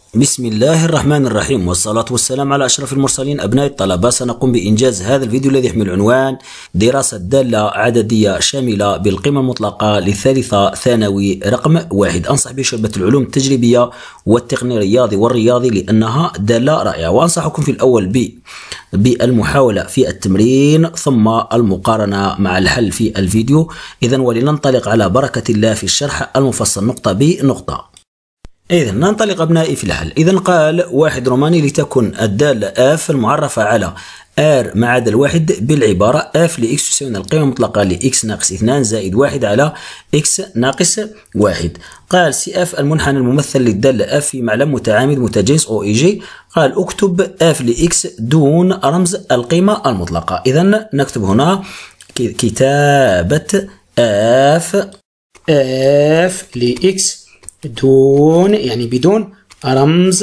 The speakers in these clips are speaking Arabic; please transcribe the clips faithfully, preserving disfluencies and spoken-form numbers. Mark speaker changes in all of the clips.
Speaker 1: بسم الله الرحمن الرحيم، والصلاة والسلام على أشرف المرسلين. أبناء الطلبة، سنقوم بإنجاز هذا الفيديو الذي يحمل عنوان دراسة دالة عددية شاملة بالقيمة المطلقة للثالثة ثانوي رقم واحد. أنصح بشعبة العلوم التجريبية والتقني الرياضي والرياضي لأنها دالة رائعة، وأنصحكم في الأول ب بالمحاولة في التمرين ثم المقارنة مع الحل في الفيديو. إذن ولننطلق على بركة الله في الشرح المفصل نقطة بنقطة. إذا ننطلق أبنائي في الحل. إذا قال واحد روماني لتكن الدالة اف المعرفة على ار معادل واحد بالعبارة اف لإكس تساوي القيمة المطلقة لإكس ناقص اثنان زائد واحد على إكس ناقص واحد. قال سي اف المنحنى الممثل للدالة اف في معلم متعامد متجانس او اي جي. قال اكتب اف لإكس دون رمز القيمة المطلقة. إذا نكتب هنا كتابة اف اف لإكس دون يعني بدون رمز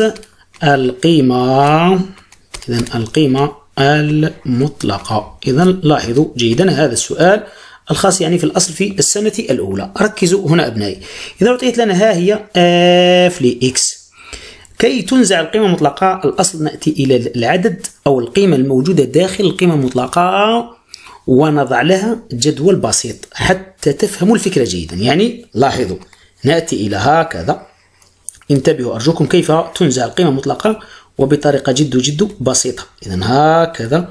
Speaker 1: القيمة، إذا القيمة المطلقة. إذا لاحظوا جيدا هذا السؤال الخاص يعني في الأصل في السنة الأولى. ركزوا هنا أبنائي. إذا أعطيت لنا ها هي اف لإكس، كي تنزع القيمة المطلقة الأصل نأتي إلى العدد أو القيمة الموجودة داخل القيمة المطلقة ونضع لها جدول بسيط حتى تفهموا الفكرة جيدا. يعني لاحظوا نأتي إلى هكذا، انتبهوا أرجوكم كيف تنزع القيمة المطلقة وبطريقة جد جد بسيطة. إذا هكذا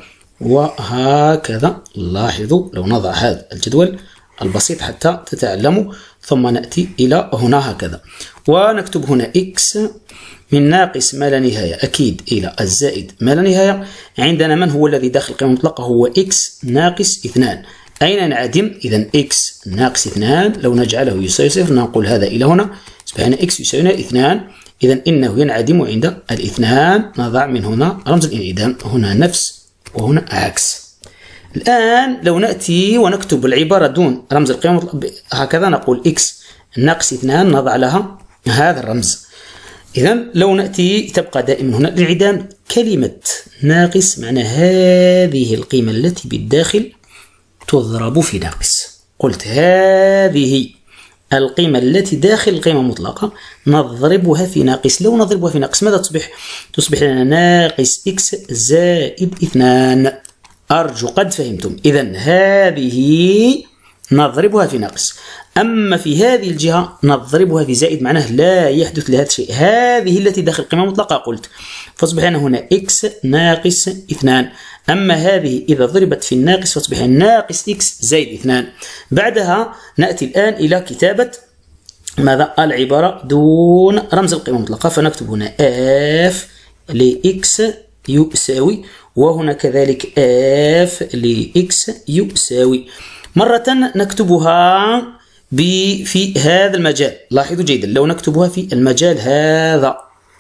Speaker 1: وهكذا. لاحظوا لو نضع هذا الجدول البسيط حتى تتعلموا، ثم نأتي إلى هنا هكذا ونكتب هنا إكس من ناقص ما لا نهاية أكيد إلى الزائد ما لا نهاية. عندنا من هو الذي داخل القيمة المطلقة؟ هو إكس ناقص اثنان. أين ينعدم؟ إذا إكس ناقص اثنان لو نجعله يساوي صفر ننقل هذا إلى هنا، يصبح هنا إكس يساوي اثنان. إذا إنه ينعدم عند الاثنان، نضع من هنا رمز الانعدام، هنا نفس وهنا عكس. الآن لو نأتي ونكتب العبارة دون رمز القيمة هكذا، نقول إكس ناقص اثنان نضع لها هذا الرمز. إذا لو نأتي تبقى دائما هنا الانعدام. كلمة ناقص معنى هذه القيمة التي بالداخل تضرب في ناقص. قلت هذه القيمة التي داخل القيمة المطلقة نضربها في ناقص. لو نضربها في ناقص ماذا تصبح؟ تصبح لنا ناقص إكس زائد اثنان. أرجو قد فهمتم. إذا هذه نضربها في ناقص، أما في هذه الجهة نضربها في زائد، معناه لا يحدث لهذا الشيء. هذه التي داخل القيمة المطلقة قلت، فاصبح لنا هنا إكس ناقص اثنان. أما هذه إذا ضربت في الناقص فتصبح ناقص إكس زائد اثنان. بعدها نأتي الآن إلى كتابة ماذا؟ العبارة دون رمز القيمة المطلقة. فنكتب هنا اف لإكس يساوي، وهنا كذلك اف لإكس يساوي. مرة نكتبها في هذا المجال. لاحظوا جيدا لو نكتبها في المجال هذا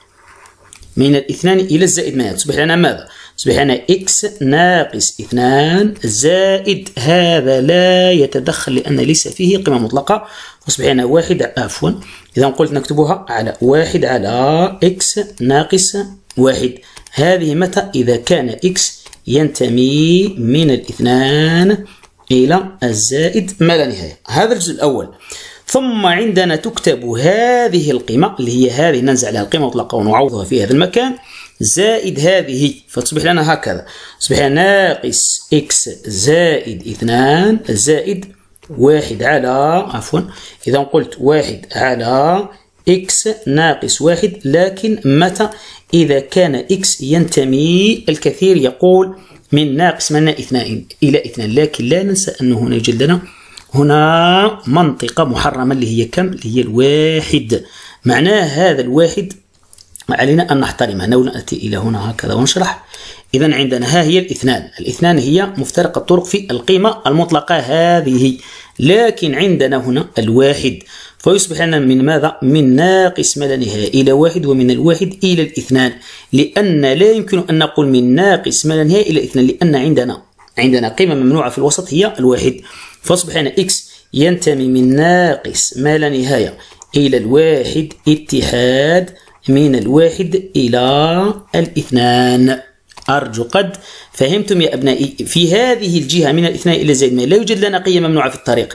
Speaker 1: من الاثنان إلى الزائد ما تصبح لنا ماذا؟ تصبح لنا إكس ناقص اثنان زائد هذا لا يتدخل لأن ليس فيه قيمة مطلقة، تصبح لنا واحد عفوا. إذا قلت نكتبها على واحد على إكس ناقص واحد. هذه متى؟ إذا كان إكس ينتمي من الاثنان إلى الزائد ما لا نهاية. هذا الجزء الأول. ثم عندنا تكتب هذه القيمة اللي هي هذه، ننزع لها القيمة المطلقة ونعوضها في هذا المكان زائد هذه، فتصبح لنا هكذا، تصبح ناقص إكس زائد اثنان زائد واحد على عفوا. إذا قلت واحد على إكس ناقص واحد، لكن متى؟ إذا كان إكس ينتمي، الكثير يقول من ناقص من اثنان إلى اثنان، لكن لا ننسى أنه هنا يوجد لنا هنا منطقة محرمة اللي هي كم؟ اللي هي الواحد. معناه هذا الواحد علينا أن نحترمها. لو نأتي إلى هنا هكذا ونشرح. إذا عندنا ها هي الاثنان. الاثنان هي مفترق الطرق في القيمة المطلقة هذه، لكن عندنا هنا الواحد، فيصبح لنا من ماذا؟ من ناقص ما لا نهاية إلى واحد، ومن الواحد إلى الاثنان، لأن لا يمكن أن نقول من ناقص ما لا نهاية إلى اثنان، لأن عندنا عندنا قيمة ممنوعة في الوسط هي الواحد. فاصبح لنا إكس ينتمي من ناقص ما لا نهاية إلى الواحد اتحاد من الواحد إلى الاثنان. أرجو قد فهمتم يا أبنائي. في هذه الجهة من الاثنين إلى الزائد ما لا يوجد لنا قيم ممنوعة في الطريق،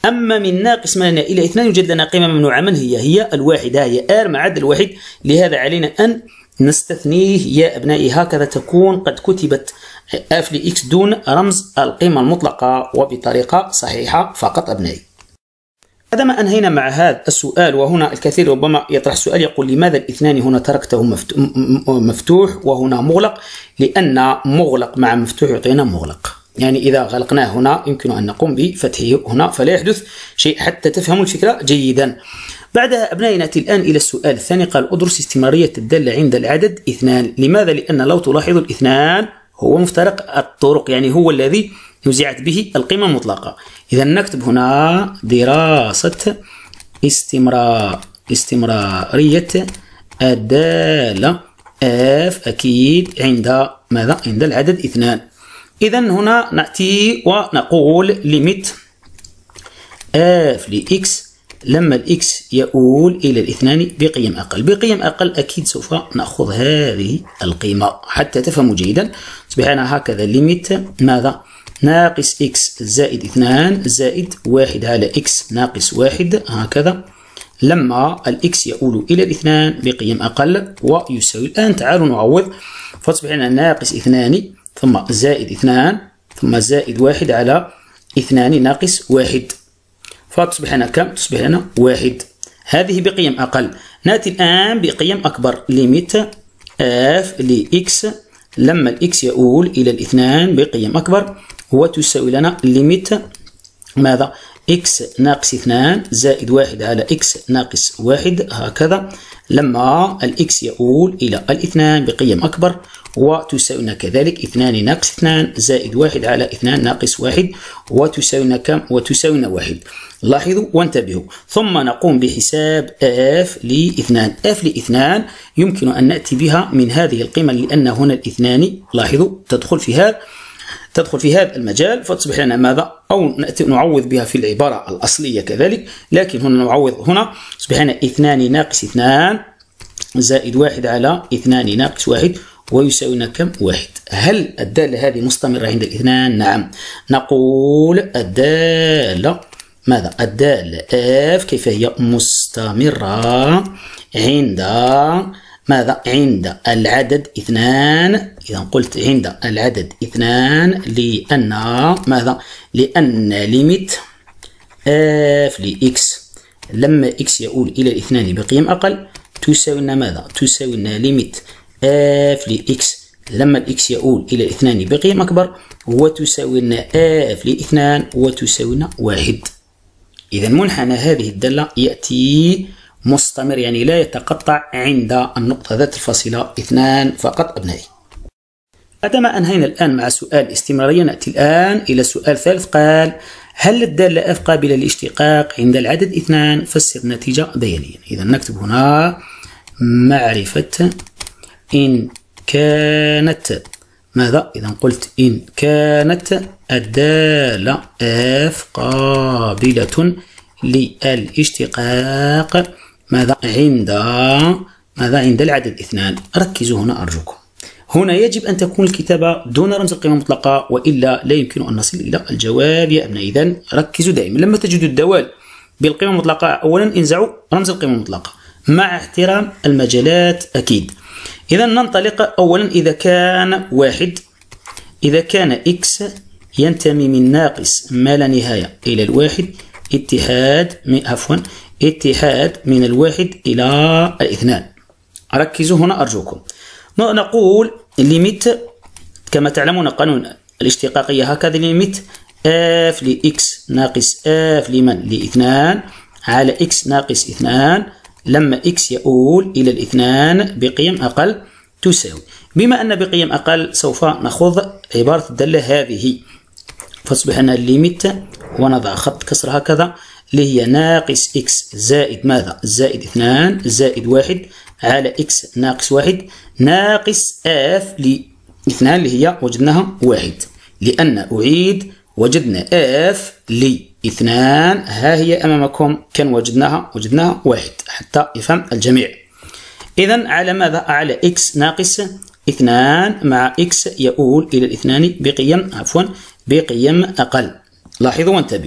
Speaker 1: أما من ناقص ما لنا إلى اثنان يوجد لنا قيمة ممنوعة، من هي؟ هي الواحد، هي آر مع عدد الواحد، لهذا علينا أن نستثنيه يا أبنائي. هكذا تكون قد كتبت اف لإكس دون رمز القيمة المطلقة وبطريقة صحيحة فقط أبنائي. بعدما أنهينا مع هذا السؤال، وهنا الكثير ربما يطرح سؤال يقول لماذا الاثنان هنا تركته مفتوح وهنا مغلق؟ لأن مغلق مع مفتوح يعطينا مغلق، يعني إذا غلقناه هنا يمكن أن نقوم بفتحه هنا فلا يحدث شيء حتى تفهموا الفكرة جيدا. بعدها أبنائي نأتي الآن إلى السؤال الثاني. قال أدرس استمرارية الدالة عند العدد اثنان. لماذا؟ لأن لو تلاحظوا الاثنان هو مفترق الطرق، يعني هو الذي نزعت به القيمة المطلقة. إذا نكتب هنا دراسة استمرار استمرارية الدالة اف أكيد عند ماذا؟ عند العدد اثنان. إذا هنا نأتي ونقول ليميت اف لإكس لما الإكس يؤول إلى الاثنان بقيم أقل. بقيم أقل أكيد سوف نأخذ هذه القيمة حتى تفهموا جيدا. أصبحنا هكذا ليميت ماذا؟ ناقص إكس زائد اثنان زائد واحد على إكس ناقص واحد، هكذا لما الإكس يؤول إلى الاثنان بقيم أقل ويساوي. الآن تعالوا نعوض، فتصبح لنا ناقص اثنان ثم زائد اثنان ثم زائد واحد على اثنان ناقص واحد، فتصبح لنا كم؟ تصبح لنا واحد. هذه بقيم أقل. نأتي الآن بقيم أكبر. ليميت اف لإكس لما الإكس يؤول إلى الاثنان بقيم أكبر وتساوي لنا ليميت ماذا؟ إكس ناقص اثنان زائد واحد على إكس ناقص واحد، هكذا لما الإكس يؤول إلى الاثنان بقيم أكبر وتساوينا كذلك اثنان ناقص اثنان زائد واحد على اثنان ناقص واحد وتساوينا كم؟ وتساوينا واحد. لاحظوا وانتبهوا. ثم نقوم بحساب اف لاثنان. اف لاثنان يمكن أن نأتي بها من هذه القيمة، لأن هنا الاثنان لاحظوا تدخل في هذا تدخل في هذا المجال، فتصبح لنا ماذا؟ أو نأتي نعوض بها في العبارة الأصلية كذلك، لكن هنا نعوض هنا تصبح لنا اثنان ناقص اثنان زائد واحد على اثنان ناقص واحد ويساوينا كم؟ واحد. هل الدالة هذه مستمرة عند الاثنان؟ نعم. نقول الدالة ماذا؟ الدالة اف كيف هي؟ مستمرة عند ماذا؟ عند العدد اثنان. إذا قلت عند العدد اثنان لأن ماذا؟ لأن ليميت اف لإكس لما إكس يؤول إلى الاثنان بقيم أقل تساوينا ماذا؟ تساوينا ليميت اف لإكس لما الإكس يؤول إلى الاثنان بقيم أكبر وتساوينا اف لاثنان وتساوينا واحد. إذا منحنى هذه الدالة يأتي مستمر، يعني لا يتقطع عند النقطة ذات الفاصلة اثنان فقط أبنائي. بعدما أنهينا الآن مع سؤال استمرارية نأتي الآن إلى سؤال ثالث. قال هل الدالة اف قابلة للاشتقاق عند العدد اثنان؟ فسر النتيجة بيانيا. إذا نكتب هنا معرفة إن كانت ماذا؟ إذا قلت إن كانت الدالة اف قابلة للاشتقاق ماذا؟ عند ماذا؟ عند العدد اثنان. ركزوا هنا أرجوكم. هنا يجب أن تكون الكتابة دون رمز القيمة المطلقة وإلا لا يمكن أن نصل إلى الجواب يا أبنائي. إذا ركزوا دائما لما تجدوا الدوال بالقيمة المطلقة أولا انزعوا رمز القيمة المطلقة مع احترام المجالات أكيد. إذا ننطلق أولا. إذا كان واحد إذا كان إكس ينتمي من ناقص ما لا نهاية إلى الواحد اتحاد من عفوا اتحاد من الواحد إلى الاثنان. ركزوا هنا أرجوكم. نقول ليميت كما تعلمون قانون الاشتقاقية هكذا ليميت اف لإكس ناقص اف لمن لاثنان على إكس ناقص اثنان لما إكس يؤول إلى الاثنان بقيم أقل تساوي. بما أن بقيم أقل سوف نأخذ عبارة الدالة هذه، فاصبح لنا الليميت ونضع خط كسر هكذا اللي هي ناقص إكس زائد ماذا؟ زائد اثنان زائد واحد على إكس ناقص واحد ناقص اف لاثنان اللي هي وجدناها واحد، لأن أعيد وجدنا اف لاثنان ها هي أمامكم كان وجدناها وجدناها واحد حتى يفهم الجميع. إذا على ماذا؟ على إكس ناقص اثنان مع إكس يؤول إلى الاثنان بقيم عفوا بقيم أقل. لاحظوا وانتبهوا.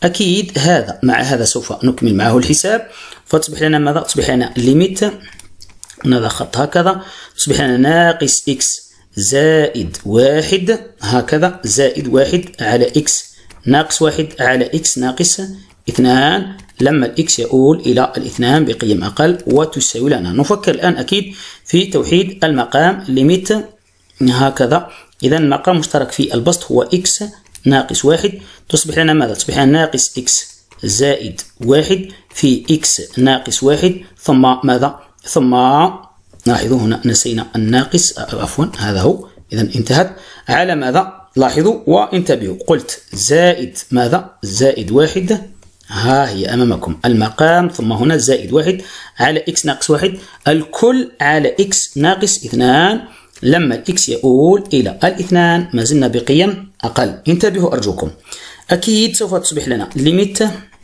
Speaker 1: أكيد هذا مع هذا سوف نكمل معه الحساب، فتصبح لنا ماذا؟ تصبح لنا ليميت، نضع خط هكذا، تصبح لنا ناقص إكس زائد واحد هكذا، زائد واحد على إكس ناقص واحد على إكس ناقص اثنان لما الإكس يؤول إلى الاثنان بقيم أقل وتساوي لنا. نفكر الآن أكيد في توحيد المقام، ليميت هكذا. إذا المقام مشترك في البسط هو إكس ناقص واحد، تصبح لنا ماذا؟ تصبح لنا ناقص إكس زائد واحد في إكس ناقص واحد، ثم ماذا؟ ثم لاحظوا هنا نسينا الناقص، عفوا هذا هو، إذا انتهت على ماذا؟ لاحظوا وانتبهوا، قلت زائد ماذا؟ زائد واحد، ها هي أمامكم المقام، ثم هنا زائد واحد على إكس ناقص واحد، الكل على إكس ناقص اثنان لما الإكس يؤول إلى الاثنان ما زلنا بقيم أقل. انتبهوا أرجوكم. أكيد سوف تصبح لنا ليميت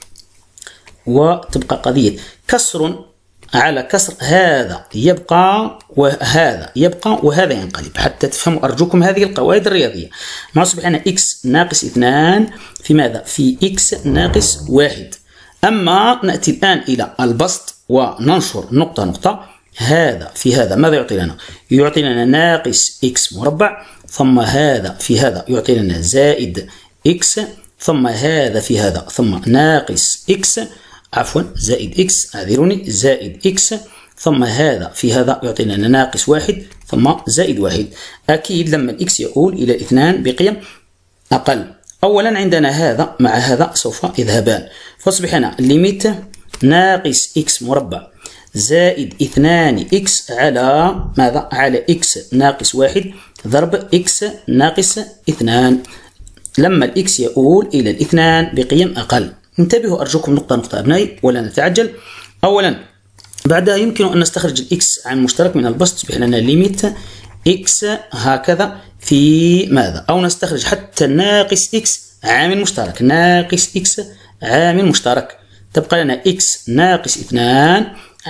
Speaker 1: وتبقى قضية كسر على كسر، هذا يبقى وهذا يبقى وهذا ينقلب، حتى تفهموا أرجوكم هذه القواعد الرياضية. ما تصبح لنا إكس ناقص اثنان في ماذا؟ في إكس ناقص واحد. أما نأتي الآن إلى البسط وننشر نقطة نقطة، هذا في هذا ماذا يعطي لنا؟ يعطي لنا ناقص إكس مربع، ثم هذا في هذا يعطي لنا زائد إكس، ثم هذا في هذا ثم ناقص إكس، عفوا زائد إكس، اعذروني، زائد إكس، ثم هذا في هذا يعطي لنا ناقص واحد ثم زائد واحد. أكيد لما الإكس يؤول إلى اثنان بقيم أقل، أولا عندنا هذا مع هذا سوف يذهبان، فاصبح هنا ليميت ناقص إكس مربع زائد اثنان إكس على ماذا؟ على إكس ناقص واحد ضرب إكس ناقص اثنان لما الإكس يؤول إلى الاثنان بقيم أقل. انتبهوا أرجوكم نقطة نقطة أبنائي ولا نتعجل. أولا بعدها يمكن أن نستخرج الإكس عن مشترك من البسط، تصبح لنا ليميت إكس هكذا في ماذا؟ أو نستخرج حتى ناقص إكس عامل مشترك، ناقص إكس عامل مشترك، تبقى لنا إكس ناقص اثنان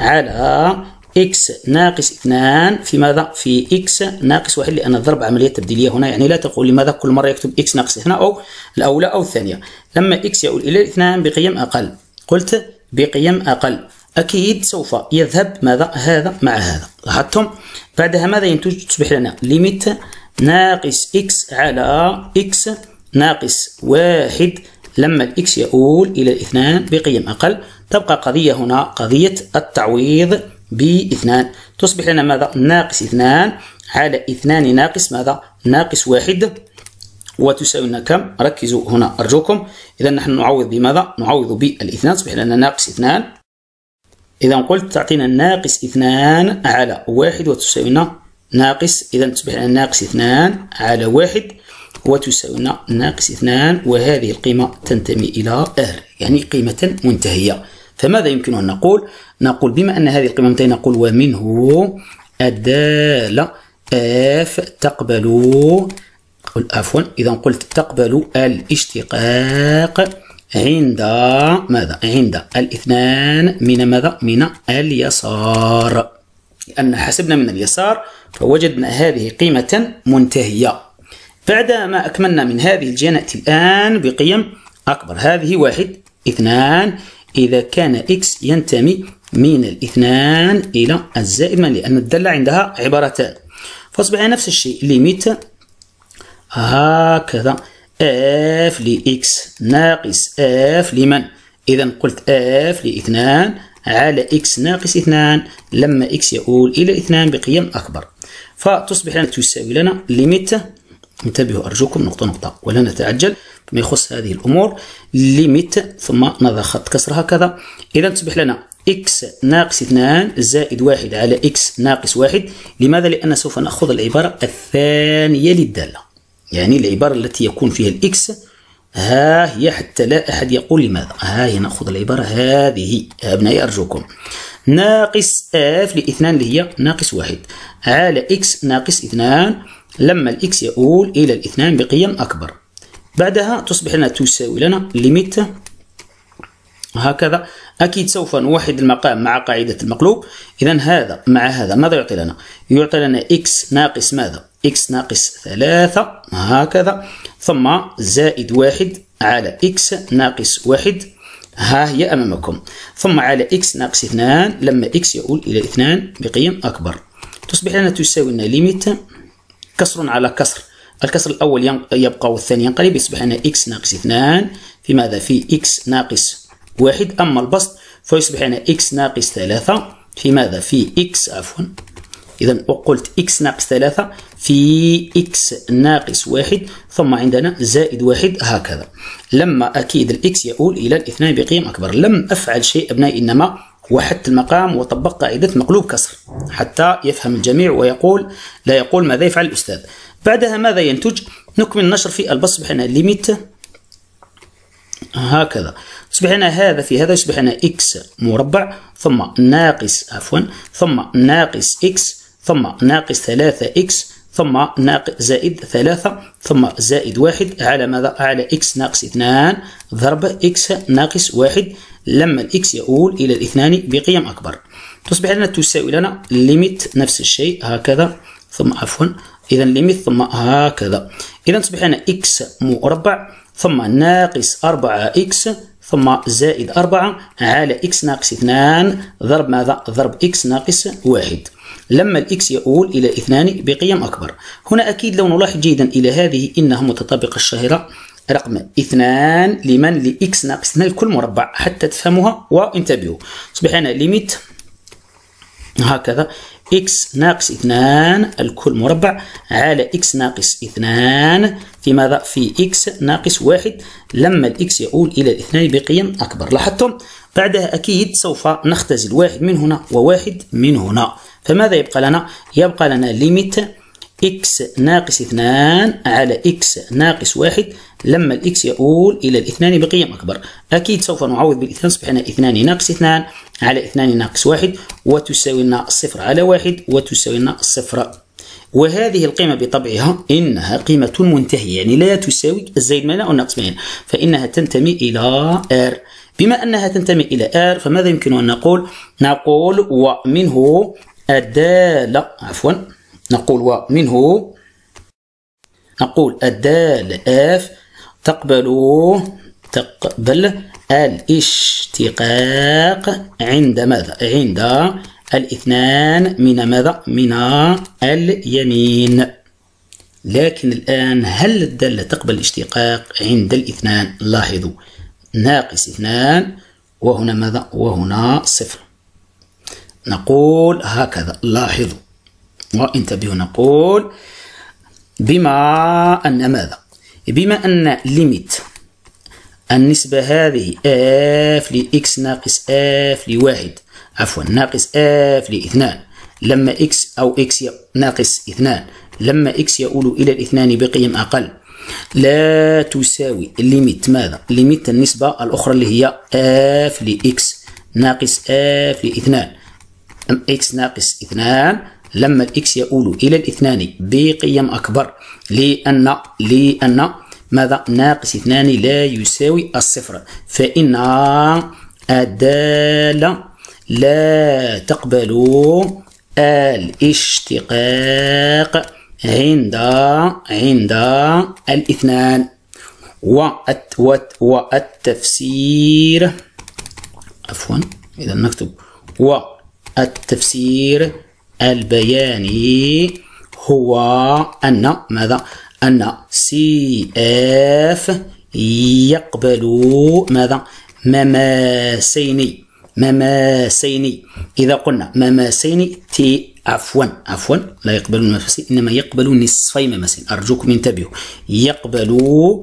Speaker 1: على إكس ناقص اثنان في ماذا؟ في إكس ناقص واحد، لأن الضرب عملية تبديلية هنا، يعني لا تقول لماذا كل مرة يكتب إكس ناقص اثنان، أو الأولى أو الثانية. لما إكس يؤول إلى الاثنان بقيم أقل، قلت بقيم أقل، أكيد سوف يذهب ماذا؟ هذا مع هذا، لاحظتم؟ بعدها ماذا ينتج؟ تصبح لنا ليميت ناقص إكس على إكس ناقص واحد لما الإكس يؤول إلى الاثنان بقيم أقل. تبقى قضية هنا قضية التعويض باثنان، تصبح لنا ماذا؟ ناقص اثنان على اثنان ناقص ماذا؟ ناقص واحد، وتساوي لنا كم؟ ركزوا هنا أرجوكم. إذا نحن نعوض بماذا؟ نعوض بالاثنان، تصبح لنا ناقص اثنان. إذا قلت تعطينا ناقص اثنان على واحد وتساوي لنا ناقص، إذا تصبح لنا ناقص اثنان على واحد وتساوي لنا ناقص اثنان، وهذه القيمة تنتمي إلى R، يعني قيمة منتهية. فماذا يمكن أن نقول؟ نقول بما أن هذه القيمة منتهية نقول ومنه الدالة F تقبل، عفوا إذا قلت تقبل الاشتقاق عند ماذا؟ عند الاثنان من ماذا؟ من اليسار، لأن حسبنا من اليسار فوجدنا هذه قيمة منتهية. بعد ما أكملنا من هذه الجهة نأتي الآن بقيم أكبر، هذه واحد اثنان إذا كان إكس ينتمي من الاثنان إلى الزائد من، لأن الدالة عندها عبارتان، فأصبح نفس الشيء ليميت هكذا اف لإكس ناقص اف لمن؟ إذا قلت اف لاثنان على إكس ناقص اثنان لما إكس يؤول إلى اثنان بقيم أكبر، فتصبح لنا تساوي لنا ليميت، انتبهوا أرجوكم نقطة نقطة ولا نتعجل فيما يخص هذه الأمور، ليميت ثم نضع خط كسر هكذا. إذا تصبح لنا إكس ناقص اثنان زائد واحد على إكس ناقص واحد. لماذا؟ لأن سوف نأخذ العبارة الثانية للدالة، يعني العبارة التي يكون فيها الإكس ها هي، حتى لا أحد يقول لماذا، ها هي نأخذ العبارة هذه يا أبنائي أرجوكم، ناقص اف لاثنان اللي هي ناقص واحد على إكس ناقص اثنان لما الإكس يؤول إلى الاثنان بقيم أكبر. بعدها تصبح لنا تساوي لنا ليميت هكذا. أكيد سوف نوحد المقام مع قاعدة المقلوب، إذا هذا مع هذا ماذا يعطي لنا؟ يعطي لنا إكس ناقص ماذا؟ إكس ناقص ثلاثة هكذا، ثم زائد واحد على إكس ناقص واحد، ها هي أمامكم، ثم على إكس ناقص اثنان لما إكس يؤول إلى اثنان بقيم أكبر، تصبح لنا تساوي لنا ليميت كسر على كسر، الكسر الأول يبقى والثاني ينقلب، يصبح لنا إكس ناقص اثنان في ماذا؟ في إكس ناقص واحد، أما البسط فيصبح لنا إكس ناقص ثلاثة في ماذا؟ في إكس عفوا، إذا قلت إكس ناقص ثلاثة في إكس ناقص واحد، ثم عندنا زائد واحد هكذا. لما أكيد الإكس يؤول إلى الاثنان بقيم أكبر. لم أفعل شيء أبنائي، إنما وحدت المقام وطبقت قاعدة مقلوب كسر حتى يفهم الجميع ويقول لا يقول ماذا يفعل الأستاذ. بعدها ماذا ينتج؟ نكمل النشر في البسط، يصبح لنا ليميت هكذا، يصبح لنا هذا في هذا، يصبح لنا إكس مربع ثم ناقص عفوا ثم ناقص إكس ثم ناقص ثلاثة إكس ثم ناقص زائد ثلاثة ثم زائد واحد على ماذا؟ على إكس ناقص اثنان ضرب إكس ناقص واحد لما الإكس يؤول إلى الاثنان بقيم أكبر، تصبح لنا تساوي لنا ليميت نفس الشيء هكذا ثم عفوا إذا ليميت ثم هكذا، إذا تصبح لنا إكس مربع ثم ناقص أربعة إكس ثم زائد أربعة على إكس ناقص اثنان ضرب ماذا؟ ضرب إكس ناقص واحد لما الإكس يؤول إلى اثنان بقيم أكبر. هنا أكيد لو نلاحظ جيدا إلى هذه إنها متطابقة الشهيرة رقم اثنان لمن؟ لإكس ناقص اثنان الكل مربع حتى تفهموها وانتبهوا. تصبح لنا ليميت هكذا إكس ناقص اثنان الكل مربع على إكس ناقص اثنان في ماذا؟ في إكس ناقص واحد لما الإكس يؤول إلى الاثنان بقيم أكبر. لاحظتم؟ بعدها أكيد سوف نختزل واحد من هنا وواحد من هنا، فماذا يبقى لنا؟ يبقى لنا ليميت إكس ناقص اثنان على إكس ناقص واحد لما الإكس يؤول إلى الاثنان بقيم أكبر. أكيد سوف نعوض بالاثنان، يصبح لنا اثنان ناقص اثنان على اثنان ناقص واحد وتساوي لنا صفر على واحد وتساوي لنا صفر. وهذه القيمة بطبعها إنها قيمة منتهية، يعني لا تساوي الزائد من أو الناقص من، فإنها تنتمي إلى R. بما أنها تنتمي إلى R فماذا يمكن أن نقول؟ نقول ومنه الدالة عفوا نقول ومنه نقول الدالة F تقبل تقبل الاشتقاق عند ماذا؟ عند الاثنان من ماذا؟ من اليمين. لكن الآن هل الدالة تقبل الاشتقاق عند الاثنان؟ لاحظوا ناقص اثنان وهنا ماذا؟ وهنا صفر. نقول هكذا، لاحظوا وانتبهوا، نقول بما أن ماذا؟ بما أن ليميت النسبة هذه f لx ناقص f لواحد عفوا ناقص f لاثنان لما x أو x ناقص اثنان لما x يؤول إلى الاثنان بقيم أقل لا تساوي ليميت ماذا؟ ليميت النسبة الأخرى اللي هي f لx ناقص f لاثنان x ناقص اثنان لما الإكس يؤول إلى الاثنان بقيم أكبر، لأن لأن ماذا؟ ناقص اثنان لا يساوي الصفر، فإن الدالة لا تقبل الاشتقاق عند عند الاثنان. والتفسير عفوا إذا نكتب والتفسير البياني هو أن ماذا؟ أن سي اف يقبل ماذا؟ مماسين مماسين. إذا قلنا مماسين تي عفوا عفوا لا يقبل مماسين إنما يقبل نصفي مماسين، أرجوكم انتبهوا، يقبل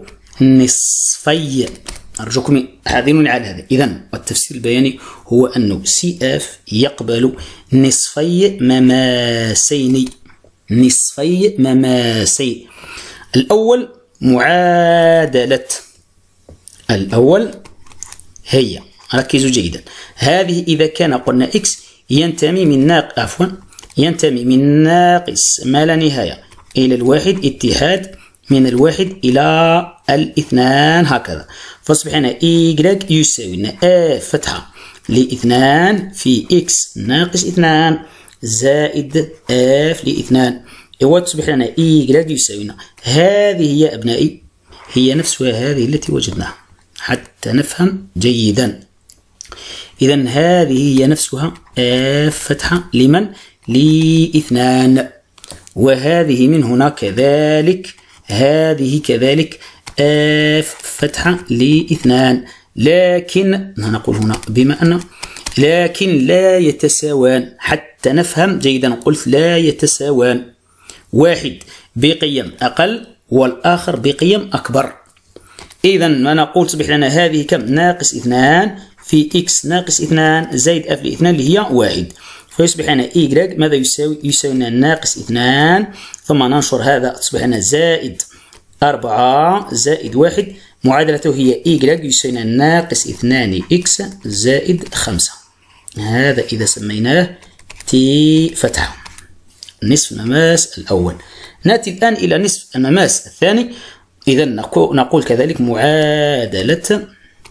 Speaker 1: نصفي، أرجوكم حاذروني على هذا. إذن والتفسير البياني هو أنه سي اف يقبل نصفي مماسين نصفي مماسين. الأول معادلة الأول هي، ركزوا جيدا، هذه إذا كان قلنا إكس ينتمي من ناقص عفوا ينتمي من ناقص ما لا نهاية إلى الواحد اتحاد من الواحد إلى الاثنان هكذا، فاصبح هنا إيكغيك يساوي لنا اف فتحة لاثنان في إكس ناقص اثنان زائد اف لاثنان، وتصبح لنا إيكغيك يساوي لنا هذه هي أبنائي هي نفسها هذه التي وجدناها حتى نفهم جيدا. إذا هذه هي نفسها اف فتحة لمن؟ لاثنان. وهذه من هنا كذلك، هذه كذلك اف فتحة لاثنان، لكن نقول هنا بما أن لكن لا يتساوان حتى نفهم جيدا. قلت لا يتساوان، واحد بقيم أقل والآخر بقيم أكبر. إذا ما نقول تصبح لنا هذه كم؟ ناقص اثنان في إكس ناقص اثنان زائد أف لاثنان اللي هي واحد، فيصبح لنا إيكغيك ماذا يساوي؟ يساوي لنا ناقص اثنان، ثم ننشر هذا تصبح لنا زائد أربعة زائد واحد، معادلته هي إيكغيك يساوي لنا ناقص اثنان إكس زائد خمسة. هذا إذا سميناه تي فتحة نصف المماس الأول. نأتي الآن إلى نصف المماس الثاني. إذا نقول كذلك معادلة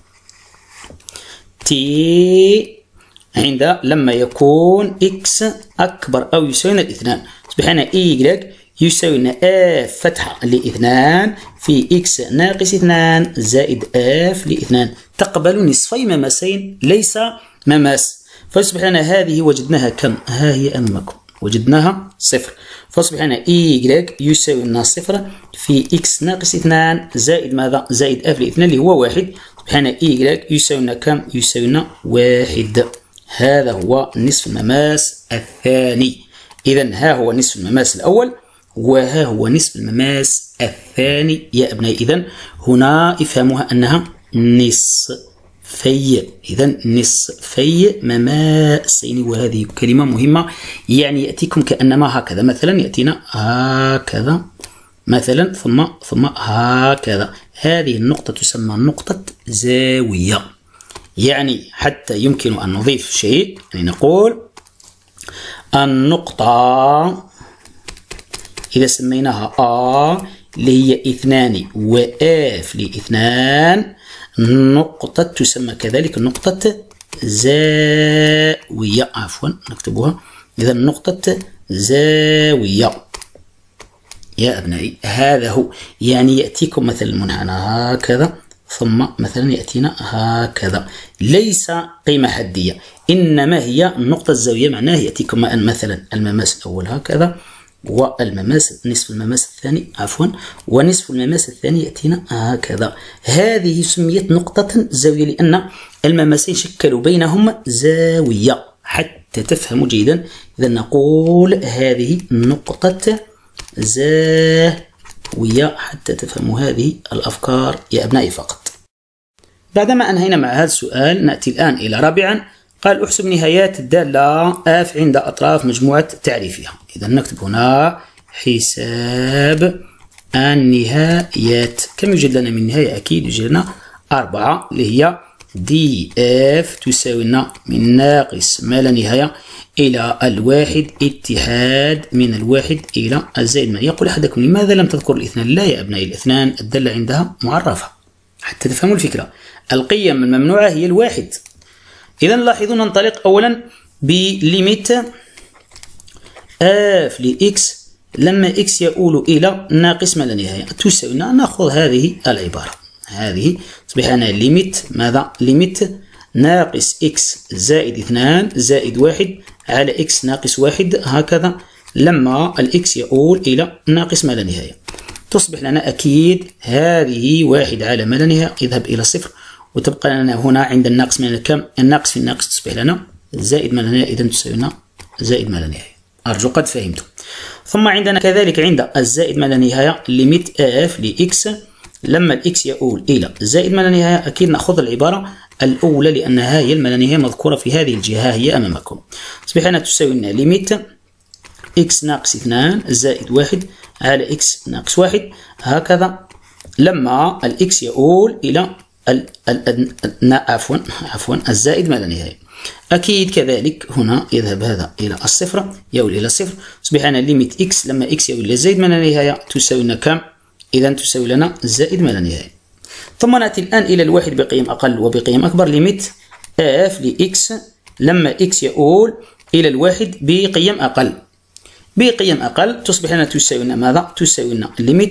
Speaker 1: تي عند لما يكون إكس أكبر أو يساوي الاثنان، تصبح لنا إيكغيك يساوي لنا اف فتحة لاثنان في إكس ناقص اثنان زائد اف لاثنان، تقبل نصفي مماسين ليس مماس، فيصبح لنا هذه وجدناها كم؟ ها هي أمامكم وجدناها صفر، فيصبح لنا إيكغيك يساوي لنا صفر في إكس ناقص اثنان زائد ماذا؟ زائد اف لاثنان اللي هو واحد، تصبح لنا إيكغيك يساوي لنا كم؟ يساوي لنا واحد. هذا هو نصف المماس الثاني. إذا ها هو نصف المماس الأول وها هو نصف المماس الثاني يا أبنائي. إذا هنا افهموها أنها نصفي، إذا نصفي مماسين، وهذه كلمة مهمة، يعني يأتيكم كأنما هكذا، مثلا يأتينا هكذا مثلا ثم ثم هكذا، هذه النقطة تسمى نقطة زاوية، يعني حتى يمكن أن نضيف شيء، يعني نقول النقطة إذا سميناها آ اللي هي اثنان وآف لاثنان، نقطة تسمى كذلك نقطة زاوية، عفوا نكتبها، إذا نقطة زاوية يا أبنائي. هذا هو، يعني يأتيكم مثل المنحنى هكذا ثم مثلا يأتينا هكذا، ليس قيمة حدية، إنما هي النقطة الزاوية، معناه يأتيكم مثلا المماس الأول هكذا، والمماس نصف المماس الثاني عفوا ونصف المماس الثاني يأتينا هكذا. هذه سميت نقطة زاوية لأن المماسين شكلوا بينهم زاوية، حتى تفهموا جيدا. إذا نقول هذه نقطة زاوية حتى تفهموا هذه الأفكار يا أبنائي فقط. بعدما أنهينا مع هذا السؤال نأتي الآن إلى رابعا. قال احسب نهايات الدالة اف عند أطراف مجموعة تعريفها. إذا نكتب هنا حساب النهايات. كم يوجد لنا من نهاية؟ أكيد يوجد لنا أربعة، اللي هي دي اف تساوي لنا من ناقص ما لا نهاية إلى الواحد اتحاد من الواحد إلى الزائد ما. يقول أحدكم لماذا لم تذكر الاثنان؟ لا يا أبنائي، الاثنان الدالة عندها معرفة حتى تفهموا الفكرة. القيم الممنوعة هي الواحد. إذا لاحظوا ننطلق أولا بليميت اف لإكس لما إكس يؤول إلى ناقص ما لا نهاية تساوي، نأخذ هذه العبارة، هذه تصبح لنا ليميت ماذا؟ ليميت ناقص إكس زائد اثنان زائد واحد على إكس ناقص واحد، هكذا لما الإكس يؤول إلى ناقص ما لا نهاية تصبح لنا أكيد هذه واحد على ما لا نهاية يذهب إلى صفر، وتبقى لنا هنا عند الناقص من كم؟ الناقص في الناقص تصبح لنا زائد ما لا نهاية، إذا تساوي لنا زائد ما لا نهاية. أرجو قد فهمتم. ثم عندنا كذلك عند الزائد ما لا نهاية ليميت اف لإكس لما الإكس يؤول إلى زائد ما لا نهاية، أكيد نأخذ العبارة الأولى لأنها هي ما لا نهاية مذكورة في هذه الجهة، هي أمامكم. تصبح لنا تساوي لنا ليميت إكس ناقص اثنان زائد واحد على إكس ناقص واحد، هكذا لما الإكس يؤول إلى ال ال ال عفوا عفوا الزائد ما لا نهاية. أكيد كذلك هنا يذهب هذا إلى الصفر، يؤول إلى الصفر، تصبح لنا ليميت إكس لما إكس يؤول إلى زائد ما لا نهاية تساوي لنا كم؟ إذا تساوي لنا زائد ما لا نهاية. ثم نأتي الآن إلى الواحد بقيم أقل وبقيم أكبر، ليميت اف لإكس لما إكس يؤول إلى الواحد بقيم أقل، بقيم أقل تصبح لنا تساوي لنا ماذا؟ تساوي لنا ليميت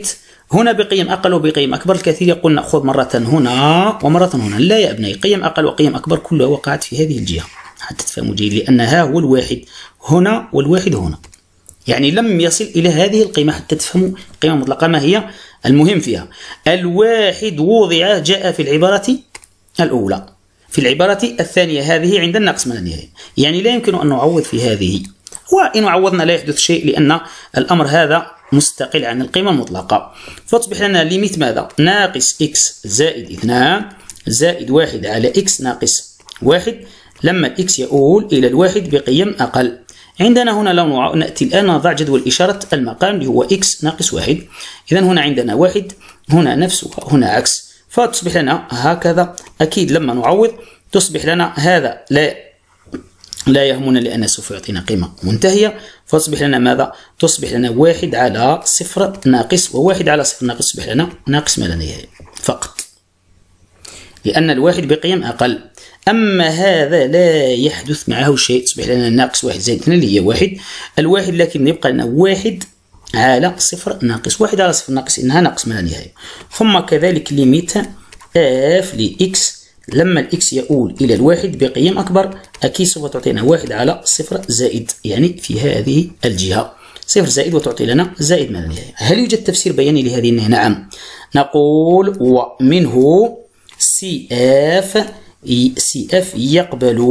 Speaker 1: هنا بقيم أقل وبقيم أكبر. الكثير يقول نأخذ مرة هنا ومرة هنا. لا يا أبنائي، قيم أقل وقيم أكبر كلها وقعت في هذه الجهة حتى تفهموا جيد، لأن ها هو الواحد هنا والواحد هنا، يعني لم يصل إلى هذه القيمة حتى تفهموا القيمة المطلقة ما هي. المهم فيها الواحد وضع جاء في العبارة الأولى، في العبارة الثانية هذه عند النقص من النهاية، يعني لا يمكن أن نعوض في هذه، وإن عوضنا لا يحدث شيء لأن الأمر هذا مستقل عن القيمة المطلقة. فتصبح لنا ليميت ماذا؟ ناقص إكس زائد اثنان زائد واحد على إكس ناقص واحد لما الإكس يؤول إلى الواحد بقيم أقل. عندنا هنا لو نأتي الآن نضع جدول إشارة المقام اللي هو إكس ناقص واحد. إذا هنا عندنا واحد، هنا نفسه، هنا عكس، فتصبح لنا هكذا. أكيد لما نعوض تصبح لنا هذا لا لا يهمنا لأن سوف يعطينا قيمة منتهية، فتصبح لنا ماذا؟ تصبح لنا واحد على صفر ناقص، وواحد على صفر ناقص تصبح لنا ناقص ما لا نهاية فقط، لأن الواحد بقيم أقل. أما هذا لا يحدث معه شيء، تصبح لنا ناقص واحد زائد اثنين اللي هي واحد، الواحد لكن يبقى لنا واحد على صفر ناقص واحد على صفر ناقص إنها ناقص ما لا نهاية. ثم كذلك ليميت اف لإكس لما الإكس يؤول إلى الواحد بقيم أكبر، أكيد سوف تعطينا واحد على صفر زائد، يعني في هذه الجهة صفر زائد وتعطي لنا زائد ما لا نهاية. هل يوجد تفسير بياني لهذه النهاية؟ نعم، نقول ومنه سي اف سي اف يقبل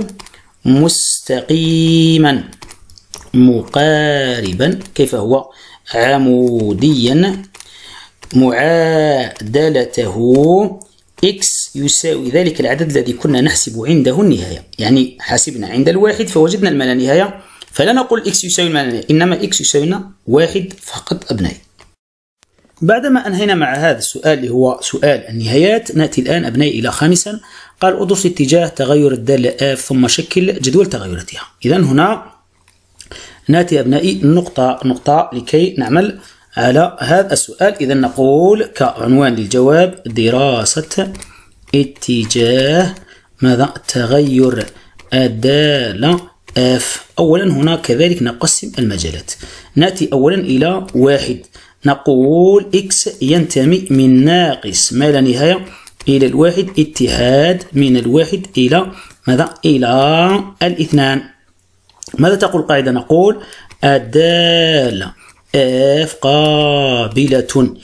Speaker 1: مستقيما مقاربا كيف هو عموديا معادلته إكس يساوي ذلك العدد الذي كنا نحسب عنده النهاية، يعني حسبنا عند الواحد فوجدنا الما لا نهاية، فلا نقول إكس يساوي الما لا نهاية، إنما إكس يساوي واحد فقط أبنائي. بعدما أنهينا مع هذا السؤال اللي هو سؤال النهايات، نأتي الآن أبنائي إلى خامسا. قال أدرس اتجاه تغير الدالة F ثم شكل جدول تغيراتها. إذا هنا نأتي أبنائي نقطة نقطة لكي نعمل على هذا السؤال. إذا نقول كعنوان للجواب دراسة اتجاه ماذا؟ تغير الدالة F. أولا هنا كذلك نقسم المجالات، نأتي أولا إلى واحد، نقول إكس ينتمي من ناقص ما لا نهاية إلى الواحد اتحاد من الواحد إلى ماذا؟ إلى الاثنان. ماذا تقول القاعدة؟ نقول الدالة F قابلة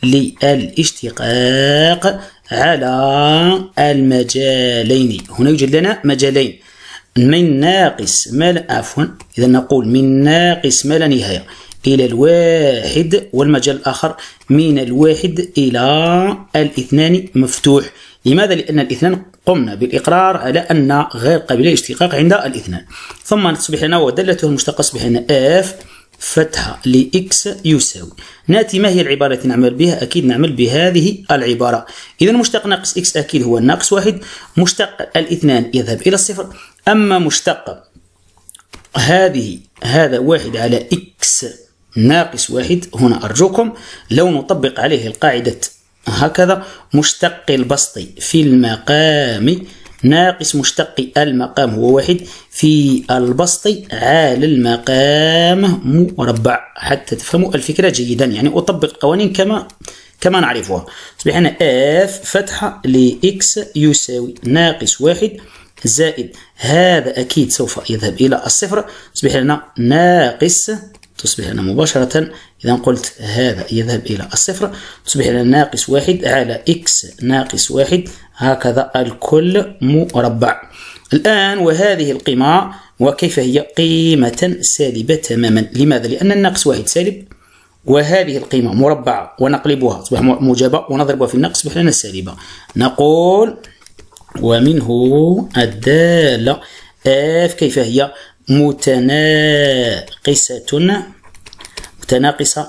Speaker 1: للاشتقاق على المجالين. هنا يوجد لنا مجالين من ناقص ما لا عفوا إذا نقول من ناقص ما لا نهاية إلى الواحد، والمجال الآخر من الواحد إلى الاثنان مفتوح. لماذا؟ لأن الاثنان قمنا بالإقرار على أن غير قابلة للاشتقاق عند الاثنان. ثم تصبح لنا ودالته المشتقة تصبح لنا F فتحة لإكس يساوي. نأتي ما هي العبارة التي نعمل بها؟ أكيد نعمل بهذه العبارة. إذا مشتق ناقص إكس أكيد هو ناقص واحد، مشتق الاثنان يذهب إلى الصفر، أما مشتق هذه هذا واحد على إكس ناقص واحد، هنا أرجوكم لو نطبق عليه القاعدة هكذا، مشتق البسط في المقام ناقص مشتق المقام هو واحد في البسط على المقام مربع، حتى تفهموا الفكرة جيدا، يعني أطبق القوانين كما كما نعرفها. تصبح لنا اف فتحة لإكس يساوي ناقص واحد زائد هذا أكيد سوف يذهب إلى الصفر، تصبح لنا ناقص، تصبح لنا مباشرة إذا قلت هذا يذهب إلى الصفر، تصبح لنا ناقص واحد على إكس ناقص واحد، هكذا الكل مربع. الآن وهذه القيمة وكيف هي؟ قيمة سالبة تماما. لماذا؟ لأن الناقص واحد سالب، وهذه القيمة مربعة ونقلبها تصبح موجبة ونضربها في الناقص تصبح لنا سالبة. نقول ومنه الدالة F كيف هي؟ متناقصة متناقصة